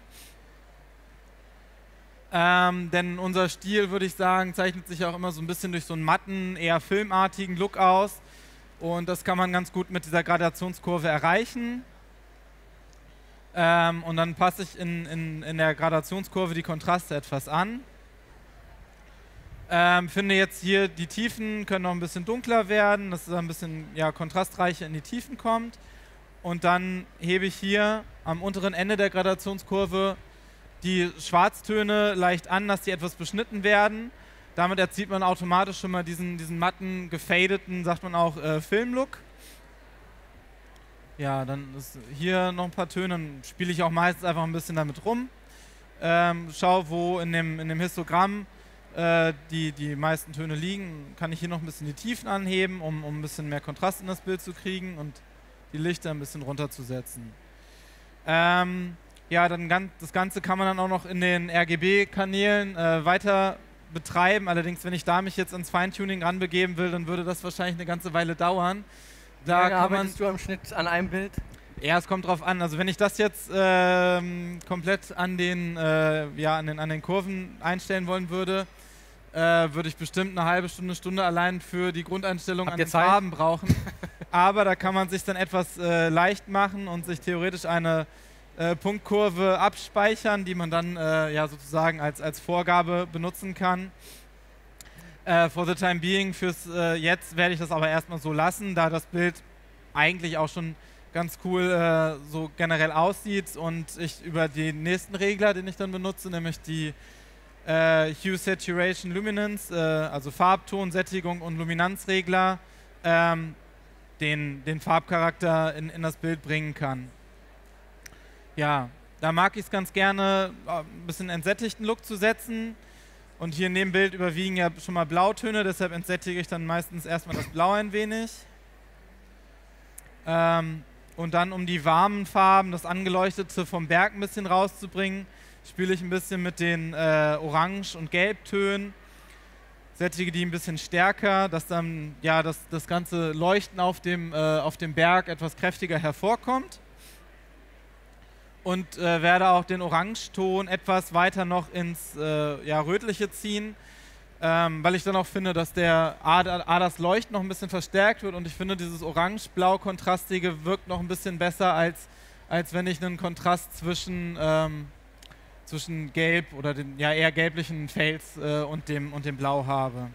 [SPEAKER 2] Ähm, denn unser Stil, würde ich sagen, zeichnet sich auch immer so ein bisschen durch so einen matten, eher filmartigen Look aus. Und das kann man ganz gut mit dieser Gradationskurve erreichen. Ähm, und dann passe ich in, in, in der Gradationskurve die Kontraste etwas an. Ähm, finde jetzt hier, die Tiefen können noch ein bisschen dunkler werden, dass es ein bisschen ja, kontrastreicher in die Tiefen kommt. Und dann hebe ich hier am unteren Ende der Gradationskurve die Schwarztöne leicht an, dass die etwas beschnitten werden. Damit erzielt man automatisch schon mal diesen, diesen matten, gefadeten, sagt man auch, äh, Filmlook. Ja, dann ist hier noch ein paar Töne, dann spiele ich auch meistens einfach ein bisschen damit rum. Ähm, schau, wo in dem, in dem Histogramm äh, die, die meisten Töne liegen. Kann ich hier noch ein bisschen die Tiefen anheben, um, um ein bisschen mehr Kontrast in das Bild zu kriegen und die Lichter ein bisschen runterzusetzen. Ähm, Ja, dann ganz, das Ganze kann man dann auch noch in den R G B-Kanälen äh, weiter betreiben. Allerdings, wenn ich da mich jetzt ans Feintuning ranbegeben will, dann würde das wahrscheinlich eine ganze Weile dauern. Da
[SPEAKER 3] Wie lange
[SPEAKER 2] kann man,
[SPEAKER 3] arbeitest du am Schnitt an einem Bild?
[SPEAKER 2] ja, es kommt drauf an. Also wenn ich das jetzt ähm, komplett an den, äh, ja, an, den, an den Kurven einstellen wollen würde, äh, würde ich bestimmt eine halbe Stunde, Stunde allein für die Grundeinstellung
[SPEAKER 3] Habt
[SPEAKER 2] an
[SPEAKER 3] ihr
[SPEAKER 2] den
[SPEAKER 3] Zeit?
[SPEAKER 2] Farben brauchen. Aber da kann man sich dann etwas äh, leicht machen und sich theoretisch eine Äh, Punktkurve abspeichern, die man dann äh, ja sozusagen als, als Vorgabe benutzen kann. Äh, for the time being, fürs äh, jetzt werde ich das aber erstmal so lassen, da das Bild eigentlich auch schon ganz cool äh, so generell aussieht und ich über den nächsten Regler, den ich dann benutze, nämlich die äh, Hue, Saturation, Luminance, äh, also Farbton, Sättigung und Luminanzregler, ähm, den, den Farbcharakter in, in das Bild bringen kann. Ja, da mag ich es ganz gerne, ein bisschen entsättigten Look zu setzen. Und hier in dem Bild überwiegen ja schon mal Blautöne, deshalb entsättige ich dann meistens erstmal das Blau ein wenig. Ähm, und dann, um die warmen Farben, das Angeleuchtete vom Berg ein bisschen rauszubringen, spiele ich ein bisschen mit den äh, Orange- und Gelbtönen. Sättige die ein bisschen stärker, dass dann ja, das, das ganze Leuchten auf dem, äh, auf dem Berg etwas kräftiger hervorkommt. Und äh, werde auch den Orangeton etwas weiter noch ins äh, ja, Rötliche ziehen, ähm, weil ich dann auch finde, dass der A, A, das Leuchten noch ein bisschen verstärkt wird und ich finde, dieses Orange-Blau-Kontrastige wirkt noch ein bisschen besser, als, als wenn ich einen Kontrast zwischen, ähm, zwischen Gelb oder den ja, eher gelblichen Fels äh, und, dem, und dem Blau habe.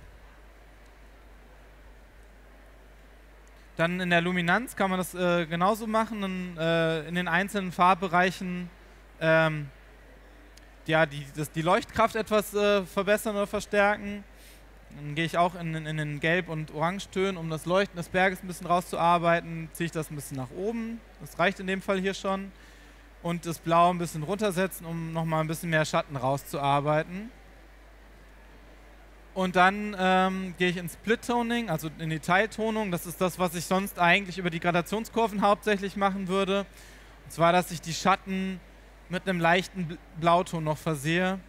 [SPEAKER 2] Dann in der Luminanz kann man das äh, genauso machen, dann, äh, in den einzelnen Farbbereichen ähm, ja, die, das, die Leuchtkraft etwas äh, verbessern oder verstärken. Dann gehe ich auch in, in, in den Gelb- und Orangetönen, um das Leuchten des Berges ein bisschen rauszuarbeiten, ziehe ich das ein bisschen nach oben. Das reicht in dem Fall hier schon. Und das Blau ein bisschen runtersetzen, um nochmal ein bisschen mehr Schatten rauszuarbeiten. Und dann ähm, gehe ich ins Split-Toning, also in die Teiltonung. Das ist das, was ich sonst eigentlich über die Gradationskurven hauptsächlich machen würde. Und zwar, dass ich die Schatten mit einem leichten Blauton noch versehe,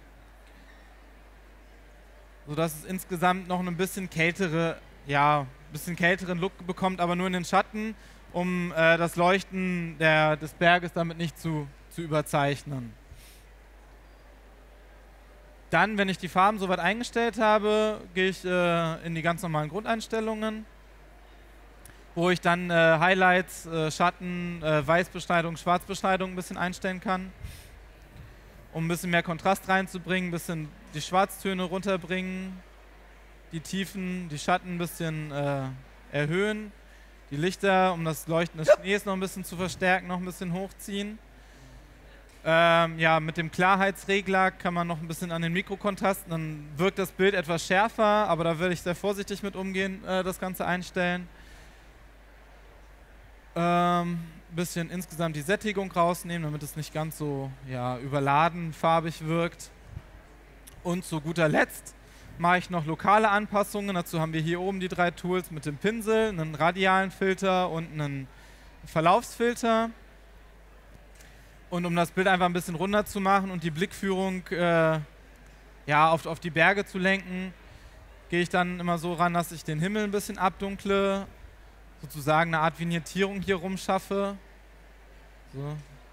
[SPEAKER 2] sodass es insgesamt noch ein bisschen kältere, ja, ein bisschen kälteren Look bekommt, aber nur in den Schatten, um äh, das Leuchten der, des Berges damit nicht zu, zu überzeichnen. Dann, wenn ich die Farben soweit eingestellt habe, gehe ich äh, in die ganz normalen Grundeinstellungen, wo ich dann äh, Highlights, äh, Schatten, äh, Weißbeschneidung, Schwarzbeschneidung ein bisschen einstellen kann, um ein bisschen mehr Kontrast reinzubringen, ein bisschen die Schwarztöne runterbringen, die Tiefen, die Schatten ein bisschen äh, erhöhen, die Lichter, um das Leuchten des Schnees noch ein bisschen zu verstärken, noch ein bisschen hochziehen. Ähm, ja, mit dem Klarheitsregler kann man noch ein bisschen an den Mikrokontrasten, dann wirkt das Bild etwas schärfer, aber da würde ich sehr vorsichtig mit umgehen, äh, das Ganze einstellen. Ähm, bisschen insgesamt die Sättigung rausnehmen, damit es nicht ganz so ja, überladen farbig wirkt. Und zu guter Letzt mache ich noch lokale Anpassungen. Dazu haben wir hier oben die drei Tools mit dem Pinsel, einen radialen Filter und einen Verlaufsfilter. Und um das Bild einfach ein bisschen runder zu machen und die Blickführung äh, ja, auf, auf die Berge zu lenken, gehe ich dann immer so ran, dass ich den Himmel ein bisschen abdunkle, sozusagen eine Art Vignettierung hier rum schaffe. So.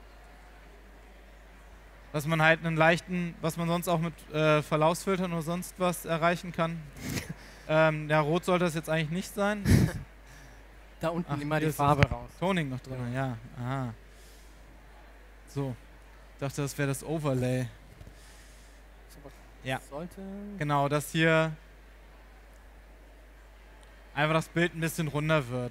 [SPEAKER 2] Dass man halt einen leichten, was man sonst auch mit äh, Verlaufsfiltern oder sonst was erreichen kann. ähm, ja, rot sollte das jetzt eigentlich nicht sein.
[SPEAKER 3] Da unten
[SPEAKER 2] Ach,
[SPEAKER 3] immer die Farbe raus.
[SPEAKER 2] Toning noch drin, ja. Aha. So. Ich dachte, das wäre das Overlay. Ja.
[SPEAKER 3] Sollte
[SPEAKER 2] Genau, dass hier einfach das Bild ein bisschen runder wird.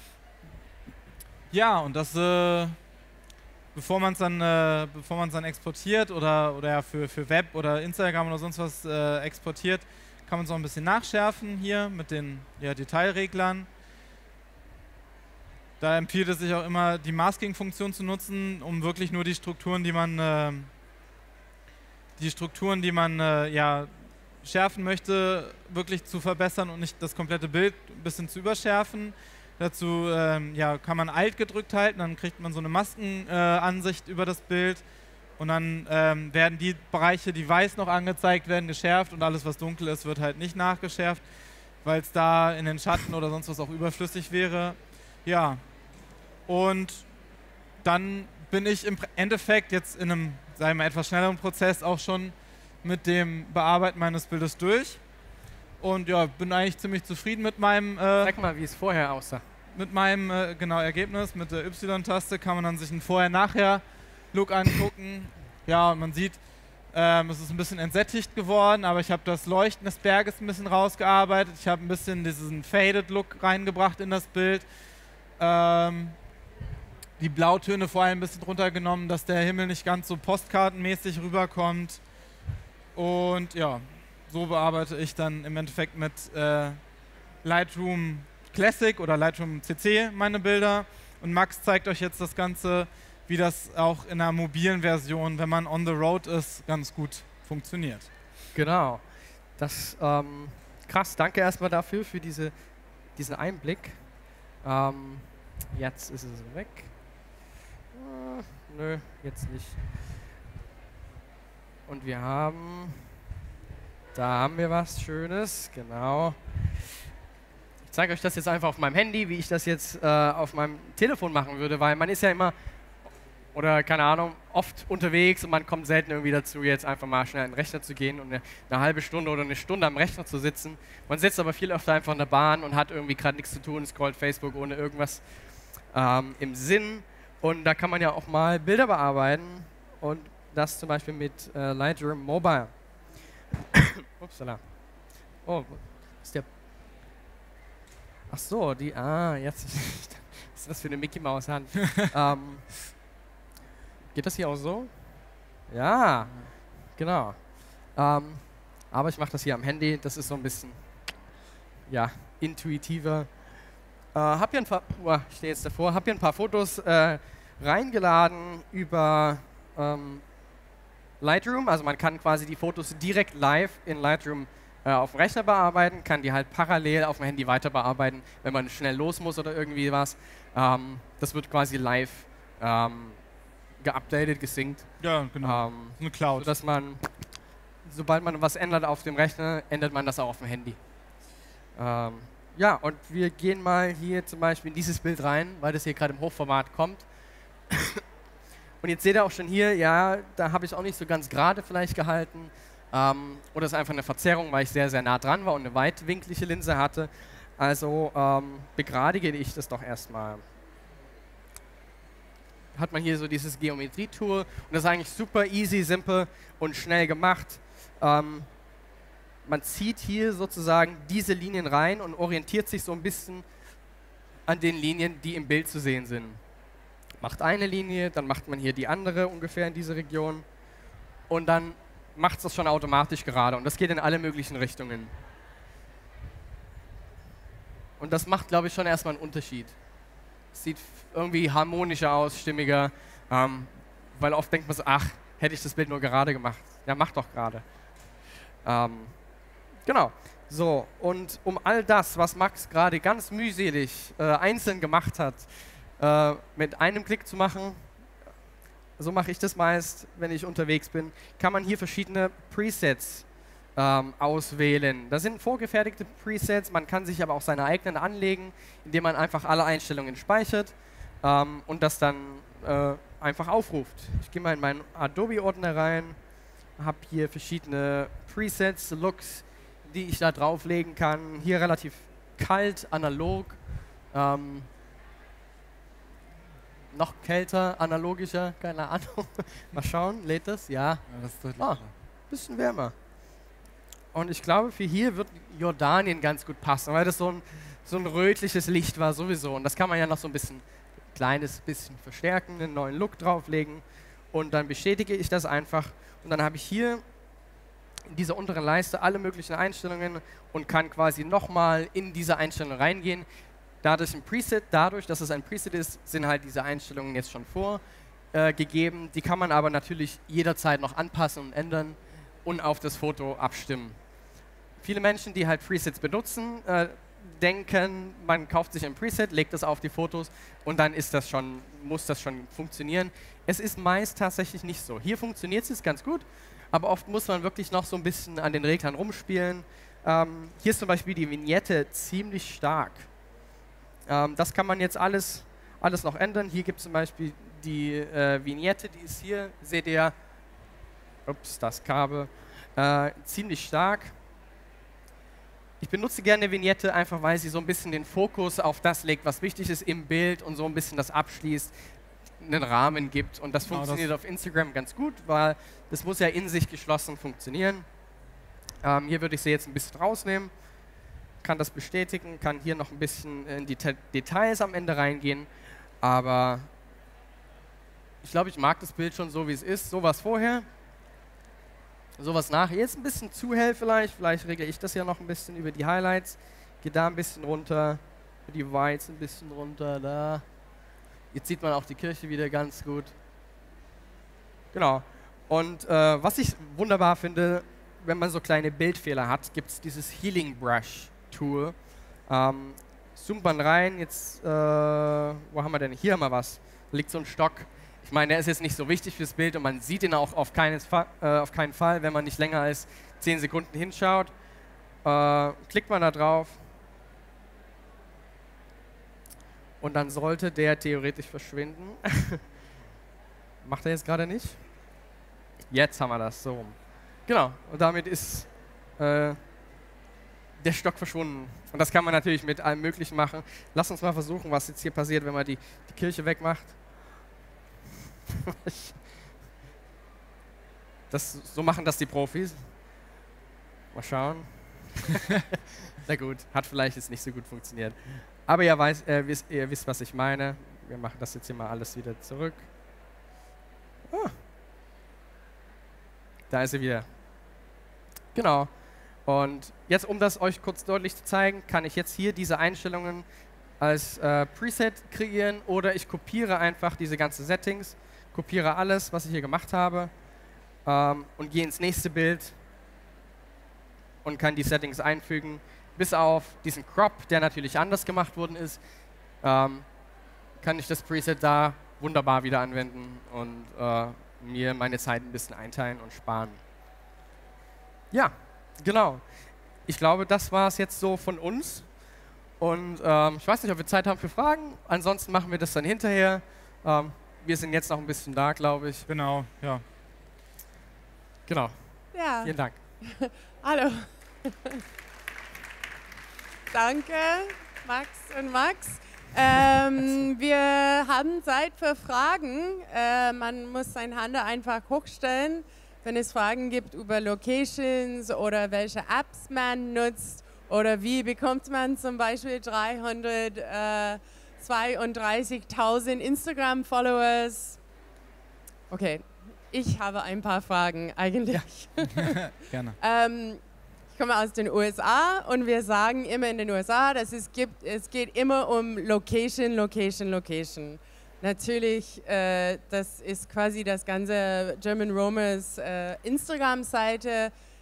[SPEAKER 2] Ja, und das, äh, bevor man es dann, äh, bevor man es dann exportiert oder, oder ja, für, für Web oder Instagram oder sonst was äh, exportiert, kann man es auch ein bisschen nachschärfen hier mit den ja, Detailreglern. Da empfiehlt es sich auch immer, die Masking-Funktion zu nutzen, um wirklich nur die Strukturen, die man, äh, die Strukturen, die man äh, ja, schärfen möchte, wirklich zu verbessern und nicht das komplette Bild ein bisschen zu überschärfen. Dazu ähm, ja, kann man Alt gedrückt halten, dann kriegt man so eine Maskenansicht äh, über das Bild und dann ähm, werden die Bereiche, die weiß noch angezeigt werden, geschärft und alles, was dunkel ist, wird halt nicht nachgeschärft, weil es da in den Schatten oder sonst was auch überflüssig wäre. Ja, und dann bin ich im Endeffekt jetzt in einem, sagen wir, etwas schnelleren Prozess auch schon mit dem Bearbeiten meines Bildes durch. Und ja, bin eigentlich ziemlich zufrieden mit meinem... Äh,
[SPEAKER 3] Sag mal, wie es vorher aussah.
[SPEAKER 2] Mit meinem äh, genau, Ergebnis. Mit der Y-Taste kann man dann sich einen Vorher-Nachher-Look angucken. Ja, und man sieht, ähm, es ist ein bisschen entsättigt geworden, aber ich habe das Leuchten des Berges ein bisschen rausgearbeitet. Ich habe ein bisschen diesen Faded-Look reingebracht in das Bild. Ähm, die Blautöne vor allem ein bisschen runtergenommen, dass der Himmel nicht ganz so postkartenmäßig rüberkommt. Und ja, so bearbeite ich dann im Endeffekt mit äh, Lightroom Classic oder Lightroom C C meine Bilder. Und Max zeigt euch jetzt das Ganze, wie das auch in einer mobilen Version, wenn man on the road ist, ganz gut funktioniert.
[SPEAKER 3] Genau. Das, ähm, krass, danke erstmal dafür, für diese, diesen Einblick. Ähm, jetzt ist es weg. Äh, nö, jetzt nicht. Und wir haben, da haben wir was Schönes, genau. Ich zeige euch das jetzt einfach auf meinem Handy, wie ich das jetzt äh, auf meinem Telefon machen würde, weil man ist ja immer, oder keine Ahnung, oft unterwegs und man kommt selten irgendwie dazu, jetzt einfach mal schnell an den Rechner zu gehen und eine, eine halbe Stunde oder eine Stunde am Rechner zu sitzen. Man sitzt aber viel öfter einfach in der Bahn und hat irgendwie gerade nichts zu tun, scrollt Facebook ohne irgendwas ähm, im Sinn. Und da kann man ja auch mal Bilder bearbeiten und das zum Beispiel mit äh, Lightroom Mobile. Upsala. Oh, ist der... Ach so, die... Ah, jetzt... Was ist das für eine Mickey Maus Hand? ähm, geht das hier auch so? Ja, genau. Ähm, aber ich mache das hier am Handy. Das ist so ein bisschen... Ja, intuitiver. Äh, hab hier ein paar... Uh, ich stehe jetzt davor. Hab hier ein paar Fotos äh, reingeladen über... Ähm, Lightroom, also man kann quasi die Fotos direkt live in Lightroom äh, auf dem Rechner bearbeiten, kann die halt parallel auf dem Handy weiter bearbeiten, wenn man schnell los muss oder irgendwie was. Ähm, das wird quasi live ähm, geupdatet, gesynkt.
[SPEAKER 2] Ja, genau.
[SPEAKER 3] Ähm,
[SPEAKER 2] eine Cloud.
[SPEAKER 3] Sodass man, sobald man was ändert auf dem Rechner, ändert man das auch auf dem Handy. Ähm, ja, und wir gehen mal hier zum Beispiel in dieses Bild rein, weil das hier gerade im Hochformat kommt. Und jetzt seht ihr auch schon hier, ja, da habe ich auch nicht so ganz gerade vielleicht gehalten. Ähm, oder es ist einfach eine Verzerrung, weil ich sehr, sehr nah dran war und eine weitwinklige Linse hatte. Also ähm, begradige ich das doch erstmal. Hat man hier so dieses Geometrie-Tool und das ist eigentlich super easy, simpel und schnell gemacht. Ähm, man zieht hier sozusagen diese Linien rein und orientiert sich so ein bisschen an den Linien, die im Bild zu sehen sind. Macht eine Linie, dann macht man hier die andere ungefähr in diese Region und dann macht es das schon automatisch gerade und das geht in alle möglichen Richtungen. Und das macht, glaube ich, schon erstmal einen Unterschied. Sieht irgendwie harmonischer aus, stimmiger, ähm, weil oft denkt man so, ach, hätte ich das Bild nur gerade gemacht. Ja, mach doch gerade. Ähm, Genau. So, und um all das, was Max gerade ganz mühselig äh, einzeln gemacht hat, äh, mit einem Klick zu machen, so mache ich das meist, wenn ich unterwegs bin, kann man hier verschiedene Presets ähm, auswählen. Das sind vorgefertigte Presets, man kann sich aber auch seine eigenen anlegen, indem man einfach alle Einstellungen speichert ähm, und das dann äh, einfach aufruft. Ich gehe mal in meinen Adobe-Ordner rein, habe hier verschiedene Presets, Looks, die ich da drauflegen kann. Hier relativ kalt, analog, ähm, noch kälter, analogischer, keine Ahnung. Mal schauen, lädt das? Ja.
[SPEAKER 2] Ja, das ist deutlich
[SPEAKER 3] Ah, bisschen wärmer. Und ich glaube, für hier wird Jordanien ganz gut passen, weil das so ein, so ein rötliches Licht war sowieso. Und das kann man ja noch so ein bisschen, kleines bisschen verstärken, einen neuen Look drauflegen. Und dann bestätige ich das einfach. Und dann habe ich hier in dieser unteren Leiste alle möglichen Einstellungen und kann quasi nochmal in diese Einstellung reingehen. Dadurch, ein Preset, dadurch, dass es ein Preset ist, sind halt diese Einstellungen jetzt schon vorgegeben. Äh, Die kann man aber natürlich jederzeit noch anpassen und ändern und auf das Foto abstimmen. Viele Menschen, die halt Presets benutzen, äh, denken, man kauft sich ein Preset, legt das auf die Fotos und dann ist das schon, muss das schon funktionieren. Es ist meist tatsächlich nicht so. Hier funktioniert es ganz gut, aber oft muss man wirklich noch so ein bisschen an den Reglern rumspielen. Ähm, hier ist zum Beispiel die Vignette ziemlich stark. Ähm, das kann man jetzt alles, alles noch ändern. Hier gibt es zum Beispiel die äh, Vignette, die ist hier, seht ihr, ups, das Kabel, äh, ziemlich stark. Ich benutze gerne Vignette, einfach weil sie so ein bisschen den Fokus auf das legt, was wichtig ist im Bild und so ein bisschen das abschließt, einen Rahmen gibt. Und das
[SPEAKER 2] Genau,
[SPEAKER 3] funktioniert
[SPEAKER 2] das
[SPEAKER 3] auf Instagram ganz gut, weil das muss ja in sich geschlossen funktionieren. Ähm, hier würde ich sie jetzt ein bisschen rausnehmen, kann das bestätigen, kann hier noch ein bisschen in die Te Details am Ende reingehen, aber ich glaube, ich mag das Bild schon so, wie es ist. Sowas vorher, sowas nachher. Jetzt ein bisschen zu hell vielleicht, vielleicht regle ich das ja noch ein bisschen über die Highlights, gehe da ein bisschen runter, über die Whites ein bisschen runter, da. Jetzt sieht man auch die Kirche wieder ganz gut. Genau. Und äh, was ich wunderbar finde, wenn man so kleine Bildfehler hat, gibt es dieses Healing Brush Tool. Ähm, zoomt man rein, jetzt, äh, wo haben wir denn? Hier haben wir was. Da liegt so ein Stock. Ich meine, der ist jetzt nicht so wichtig fürs Bild und man sieht ihn auch auf, keines Fa äh, auf keinen Fall, wenn man nicht länger als zehn Sekunden hinschaut. Äh, klickt man da drauf und dann sollte der theoretisch verschwinden. Macht er jetzt gerade nicht? Jetzt haben wir das, so rum. Genau, und damit ist äh, der Stock verschwunden. Und das kann man natürlich mit allem Möglichen machen. Lass uns mal versuchen, was jetzt hier passiert, wenn man die, die Kirche wegmacht. Das, so machen das die Profis. Mal schauen. Na gut, hat vielleicht jetzt nicht so gut funktioniert. Aber ihr, weiß, äh, wisst, ihr wisst, was ich meine. Wir machen das jetzt hier mal alles wieder zurück. Ah. Da ist sie wieder. Genau. Und jetzt, um das euch kurz deutlich zu zeigen, kann ich jetzt hier diese Einstellungen als äh, Preset kreieren oder ich kopiere einfach diese ganzen Settings, kopiere alles, was ich hier gemacht habe ähm, und gehe ins nächste Bild und kann die Settings einfügen, bis auf diesen Crop, der natürlich anders gemacht worden ist, ähm, kann ich das Preset da wunderbar wieder anwenden und äh, mir meine Zeit ein bisschen einteilen und sparen. Ja, genau. Ich glaube, das war es jetzt so von uns. Und ähm, ich weiß nicht, ob wir Zeit haben für Fragen. Ansonsten machen wir das dann hinterher. Ähm, wir sind jetzt noch ein bisschen da, glaube ich.
[SPEAKER 2] Genau, ja.
[SPEAKER 3] Genau.
[SPEAKER 1] Ja.
[SPEAKER 3] Vielen Dank.
[SPEAKER 1] Hallo. Danke, Max und Max. Ähm, wir haben Zeit für Fragen. Äh, man muss seine Hand einfach hochstellen, wenn es Fragen gibt über Locations oder welche Apps man nutzt oder wie bekommt man zum Beispiel dreihundertzweiunddreißigtausend Instagram-Followers. Okay, ich habe ein paar Fragen eigentlich.
[SPEAKER 2] Ja. Gerne.
[SPEAKER 1] ähm, Ich komme aus den U S A und wir sagen immer in den U S A, dass es gibt, es geht immer um Location, Location, Location. Natürlich, äh, das ist quasi das ganze German Romers äh, Instagram-Seite.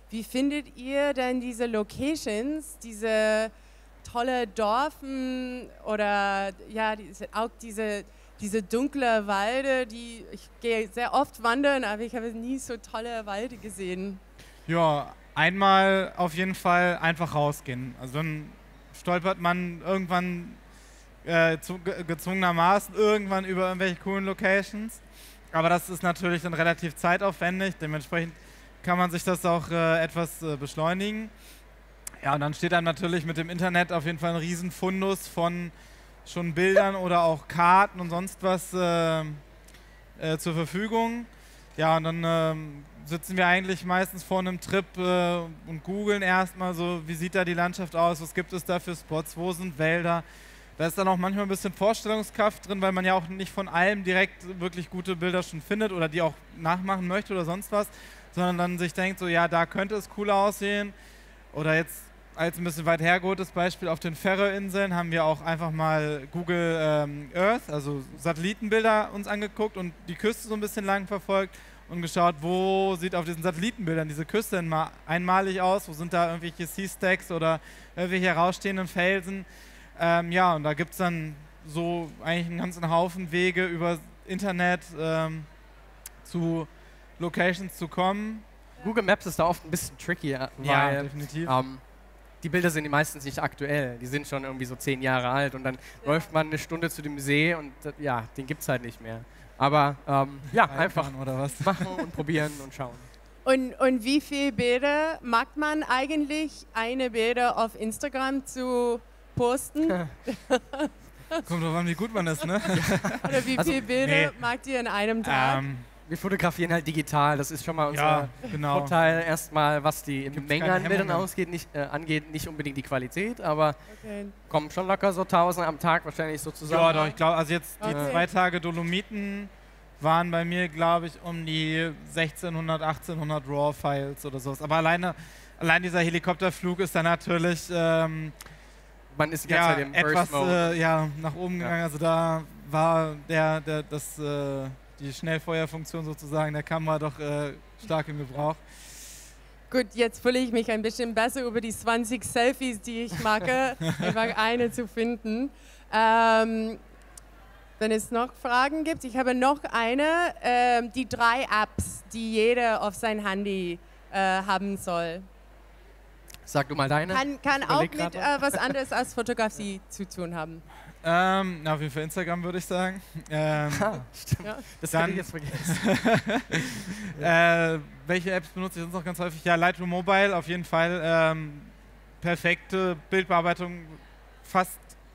[SPEAKER 1] wie findet ihr denn diese Locations, diese tolle Dörfen oder ja, diese, auch diese, diese dunkle Walde, die ich gehe sehr oft wandern, aber ich habe nie so tolle Walde gesehen.
[SPEAKER 2] Ja, einmal auf jeden Fall einfach rausgehen. Also dann stolpert man irgendwann äh, zu, ge gezwungenermaßen irgendwann über irgendwelche coolen Locations. Aber das ist natürlich dann relativ zeitaufwendig. Dementsprechend kann man sich das auch äh, etwas äh, beschleunigen. Ja, und dann steht dann natürlich mit dem Internet auf jeden Fall ein Riesenfundus von schon Bildern oder auch Karten und sonst was äh, äh, zur Verfügung. Ja, und dann ähm, sitzen wir eigentlich meistens vor einem Trip äh, und googeln erstmal so, wie sieht da die Landschaft aus, was gibt es da für Spots, wo sind Wälder. Da ist dann auch manchmal ein bisschen Vorstellungskraft drin, weil man ja auch nicht von allem direkt wirklich gute Bilder schon findet oder die auch nachmachen möchte oder sonst was, sondern dann sich denkt, so ja, da könnte es cooler aussehen. Oder jetzt als ein bisschen weit hergeholtes Beispiel, auf den Färöerinseln haben wir auch einfach mal Google ähm, Earth, also Satellitenbilder uns angeguckt und die Küste so ein bisschen lang verfolgt und geschaut, wo sieht auf diesen Satellitenbildern diese Küste einma einmalig aus, wo sind da irgendwelche Sea-Stacks oder irgendwelche herausstehenden Felsen. Ähm, ja, und da gibt es dann so eigentlich einen ganzen Haufen Wege über Internet ähm, zu Locations zu kommen.
[SPEAKER 3] Google Maps ist da oft ein bisschen trickier, weil
[SPEAKER 2] Ja, definitiv.
[SPEAKER 3] ähm, die Bilder sind meistens nicht aktuell. Die sind schon irgendwie so zehn Jahre alt und dann ja. läuft man eine Stunde zu dem See und äh, ja, den gibt es halt nicht mehr. Aber ähm, ja, einfach
[SPEAKER 2] oder was?
[SPEAKER 3] machen und probieren und schauen.
[SPEAKER 1] Und, und wie viele Bilder mag man eigentlich, eine Bilder auf Instagram zu posten?
[SPEAKER 2] Kommt drauf an, wie gut man ist, ne?
[SPEAKER 1] Oder wie
[SPEAKER 3] Also,
[SPEAKER 1] viele Bilder
[SPEAKER 2] nee.
[SPEAKER 1] mag ihr in einem Tag?
[SPEAKER 2] Ähm,
[SPEAKER 3] Wir fotografieren halt digital, das ist schon mal unser
[SPEAKER 2] ja, genau.
[SPEAKER 3] Vorteil. Erstmal, was die
[SPEAKER 2] Gibt's
[SPEAKER 3] Menge
[SPEAKER 2] keine
[SPEAKER 3] an Bildern
[SPEAKER 2] Hemmungen.
[SPEAKER 3] ausgeht, nicht, äh, angeht, nicht unbedingt die Qualität, aber
[SPEAKER 1] Okay.
[SPEAKER 3] kommen schon locker so tausend am Tag wahrscheinlich so zusammen.
[SPEAKER 2] Ja, doch, ich glaube, also jetzt die
[SPEAKER 1] Okay.
[SPEAKER 2] zwei Tage Dolomiten waren bei mir, glaube ich, um die sechzehnhundert, achtzehnhundert RAW-Files oder sowas. Aber alleine, allein dieser Helikopterflug ist dann natürlich ähm,
[SPEAKER 3] Man ist die ganze
[SPEAKER 2] ja,
[SPEAKER 3] Zeit im
[SPEAKER 2] etwas
[SPEAKER 3] Burst Mode.
[SPEAKER 2] äh, ja, nach oben
[SPEAKER 3] Ja.
[SPEAKER 2] gegangen. Also da war der, der, das, äh, die Schnellfeuerfunktion sozusagen der Kamera doch äh, stark im Gebrauch.
[SPEAKER 1] Gut, jetzt fühle ich mich ein bisschen besser über die zwanzig Selfies, die ich mache. Einfach eine zu finden. Ähm, wenn es noch Fragen gibt, ich habe noch eine. Ähm, die drei Apps, die jeder auf sein Handy äh, haben soll.
[SPEAKER 3] Sag du mal deine.
[SPEAKER 1] Kann, kann
[SPEAKER 3] Ich
[SPEAKER 1] auch
[SPEAKER 3] überleg
[SPEAKER 1] mit
[SPEAKER 3] grad
[SPEAKER 1] äh, was anderes als Fotografie zu tun haben.
[SPEAKER 2] Ähm, na, auf jeden Fall Instagram, würde ich sagen. Ähm,
[SPEAKER 3] Ah, stimmt.
[SPEAKER 1] Ja.
[SPEAKER 3] Das
[SPEAKER 2] Dann-
[SPEAKER 3] hätte ich jetzt vergessen.
[SPEAKER 2] äh, welche Apps benutze ich sonst noch ganz häufig? Ja, Lightroom Mobile auf jeden Fall. Ähm, perfekte Bildbearbeitung, fast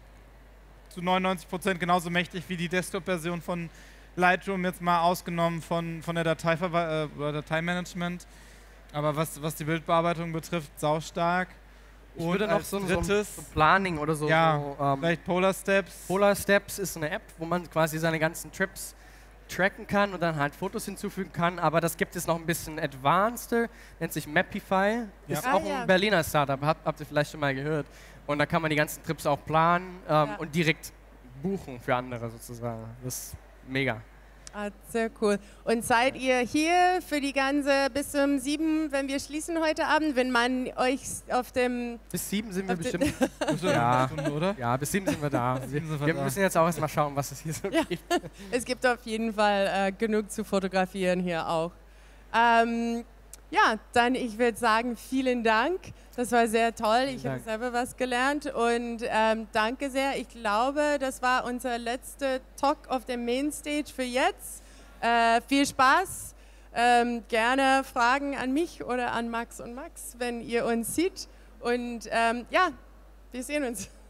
[SPEAKER 2] zu neunundneunzig Prozent genauso mächtig wie die Desktop-Version von Lightroom, jetzt mal ausgenommen von, von der Dateiverwa äh, oder Dateimanagement. Aber was, was die Bildbearbeitung betrifft, saustark.
[SPEAKER 3] Ich würde noch
[SPEAKER 2] als
[SPEAKER 3] so, so,
[SPEAKER 2] drittes,
[SPEAKER 3] so Planning oder so.
[SPEAKER 2] ja,
[SPEAKER 3] so ähm,
[SPEAKER 2] vielleicht Polar Steps.
[SPEAKER 3] Polar Steps ist eine App, wo man quasi seine ganzen Trips tracken kann und dann halt Fotos hinzufügen kann. Aber das gibt es noch ein bisschen advanceder, nennt sich Mapify.
[SPEAKER 2] Ja.
[SPEAKER 3] Ist
[SPEAKER 1] Ah,
[SPEAKER 3] auch
[SPEAKER 1] ja.
[SPEAKER 3] ein Berliner Startup, habt, habt ihr vielleicht schon mal gehört. Und da kann man die ganzen Trips auch planen ähm,
[SPEAKER 1] Ja.
[SPEAKER 3] und direkt buchen für andere sozusagen. Das ist mega.
[SPEAKER 1] Ah, sehr cool. Und seid ihr hier für die ganze bis um sieben, wenn wir schließen heute Abend, wenn man euch auf dem
[SPEAKER 3] Bis sieben sind wir
[SPEAKER 1] Auf den-
[SPEAKER 3] bestimmt.
[SPEAKER 2] Ja.
[SPEAKER 3] Ja.
[SPEAKER 2] Stunde, oder?
[SPEAKER 3] Ja, bis sieben sind wir da. Wir,
[SPEAKER 2] sieben sind wir
[SPEAKER 3] wir
[SPEAKER 2] da.
[SPEAKER 3] müssen jetzt auch erstmal schauen, was es hier so
[SPEAKER 1] Ja.
[SPEAKER 3] gibt.
[SPEAKER 1] Es gibt auf jeden Fall äh, genug zu fotografieren hier auch. Ähm, ja, dann ich würde sagen, vielen Dank. Das war sehr toll. Ich habe
[SPEAKER 3] Dank.
[SPEAKER 1] selber was gelernt und ähm, danke sehr. Ich glaube, das war unser letzter Talk auf der Mainstage für jetzt. Äh, viel Spaß. Ähm, gerne Fragen an mich oder an Max und Max, wenn ihr uns seht. Und ähm, ja, wir sehen uns.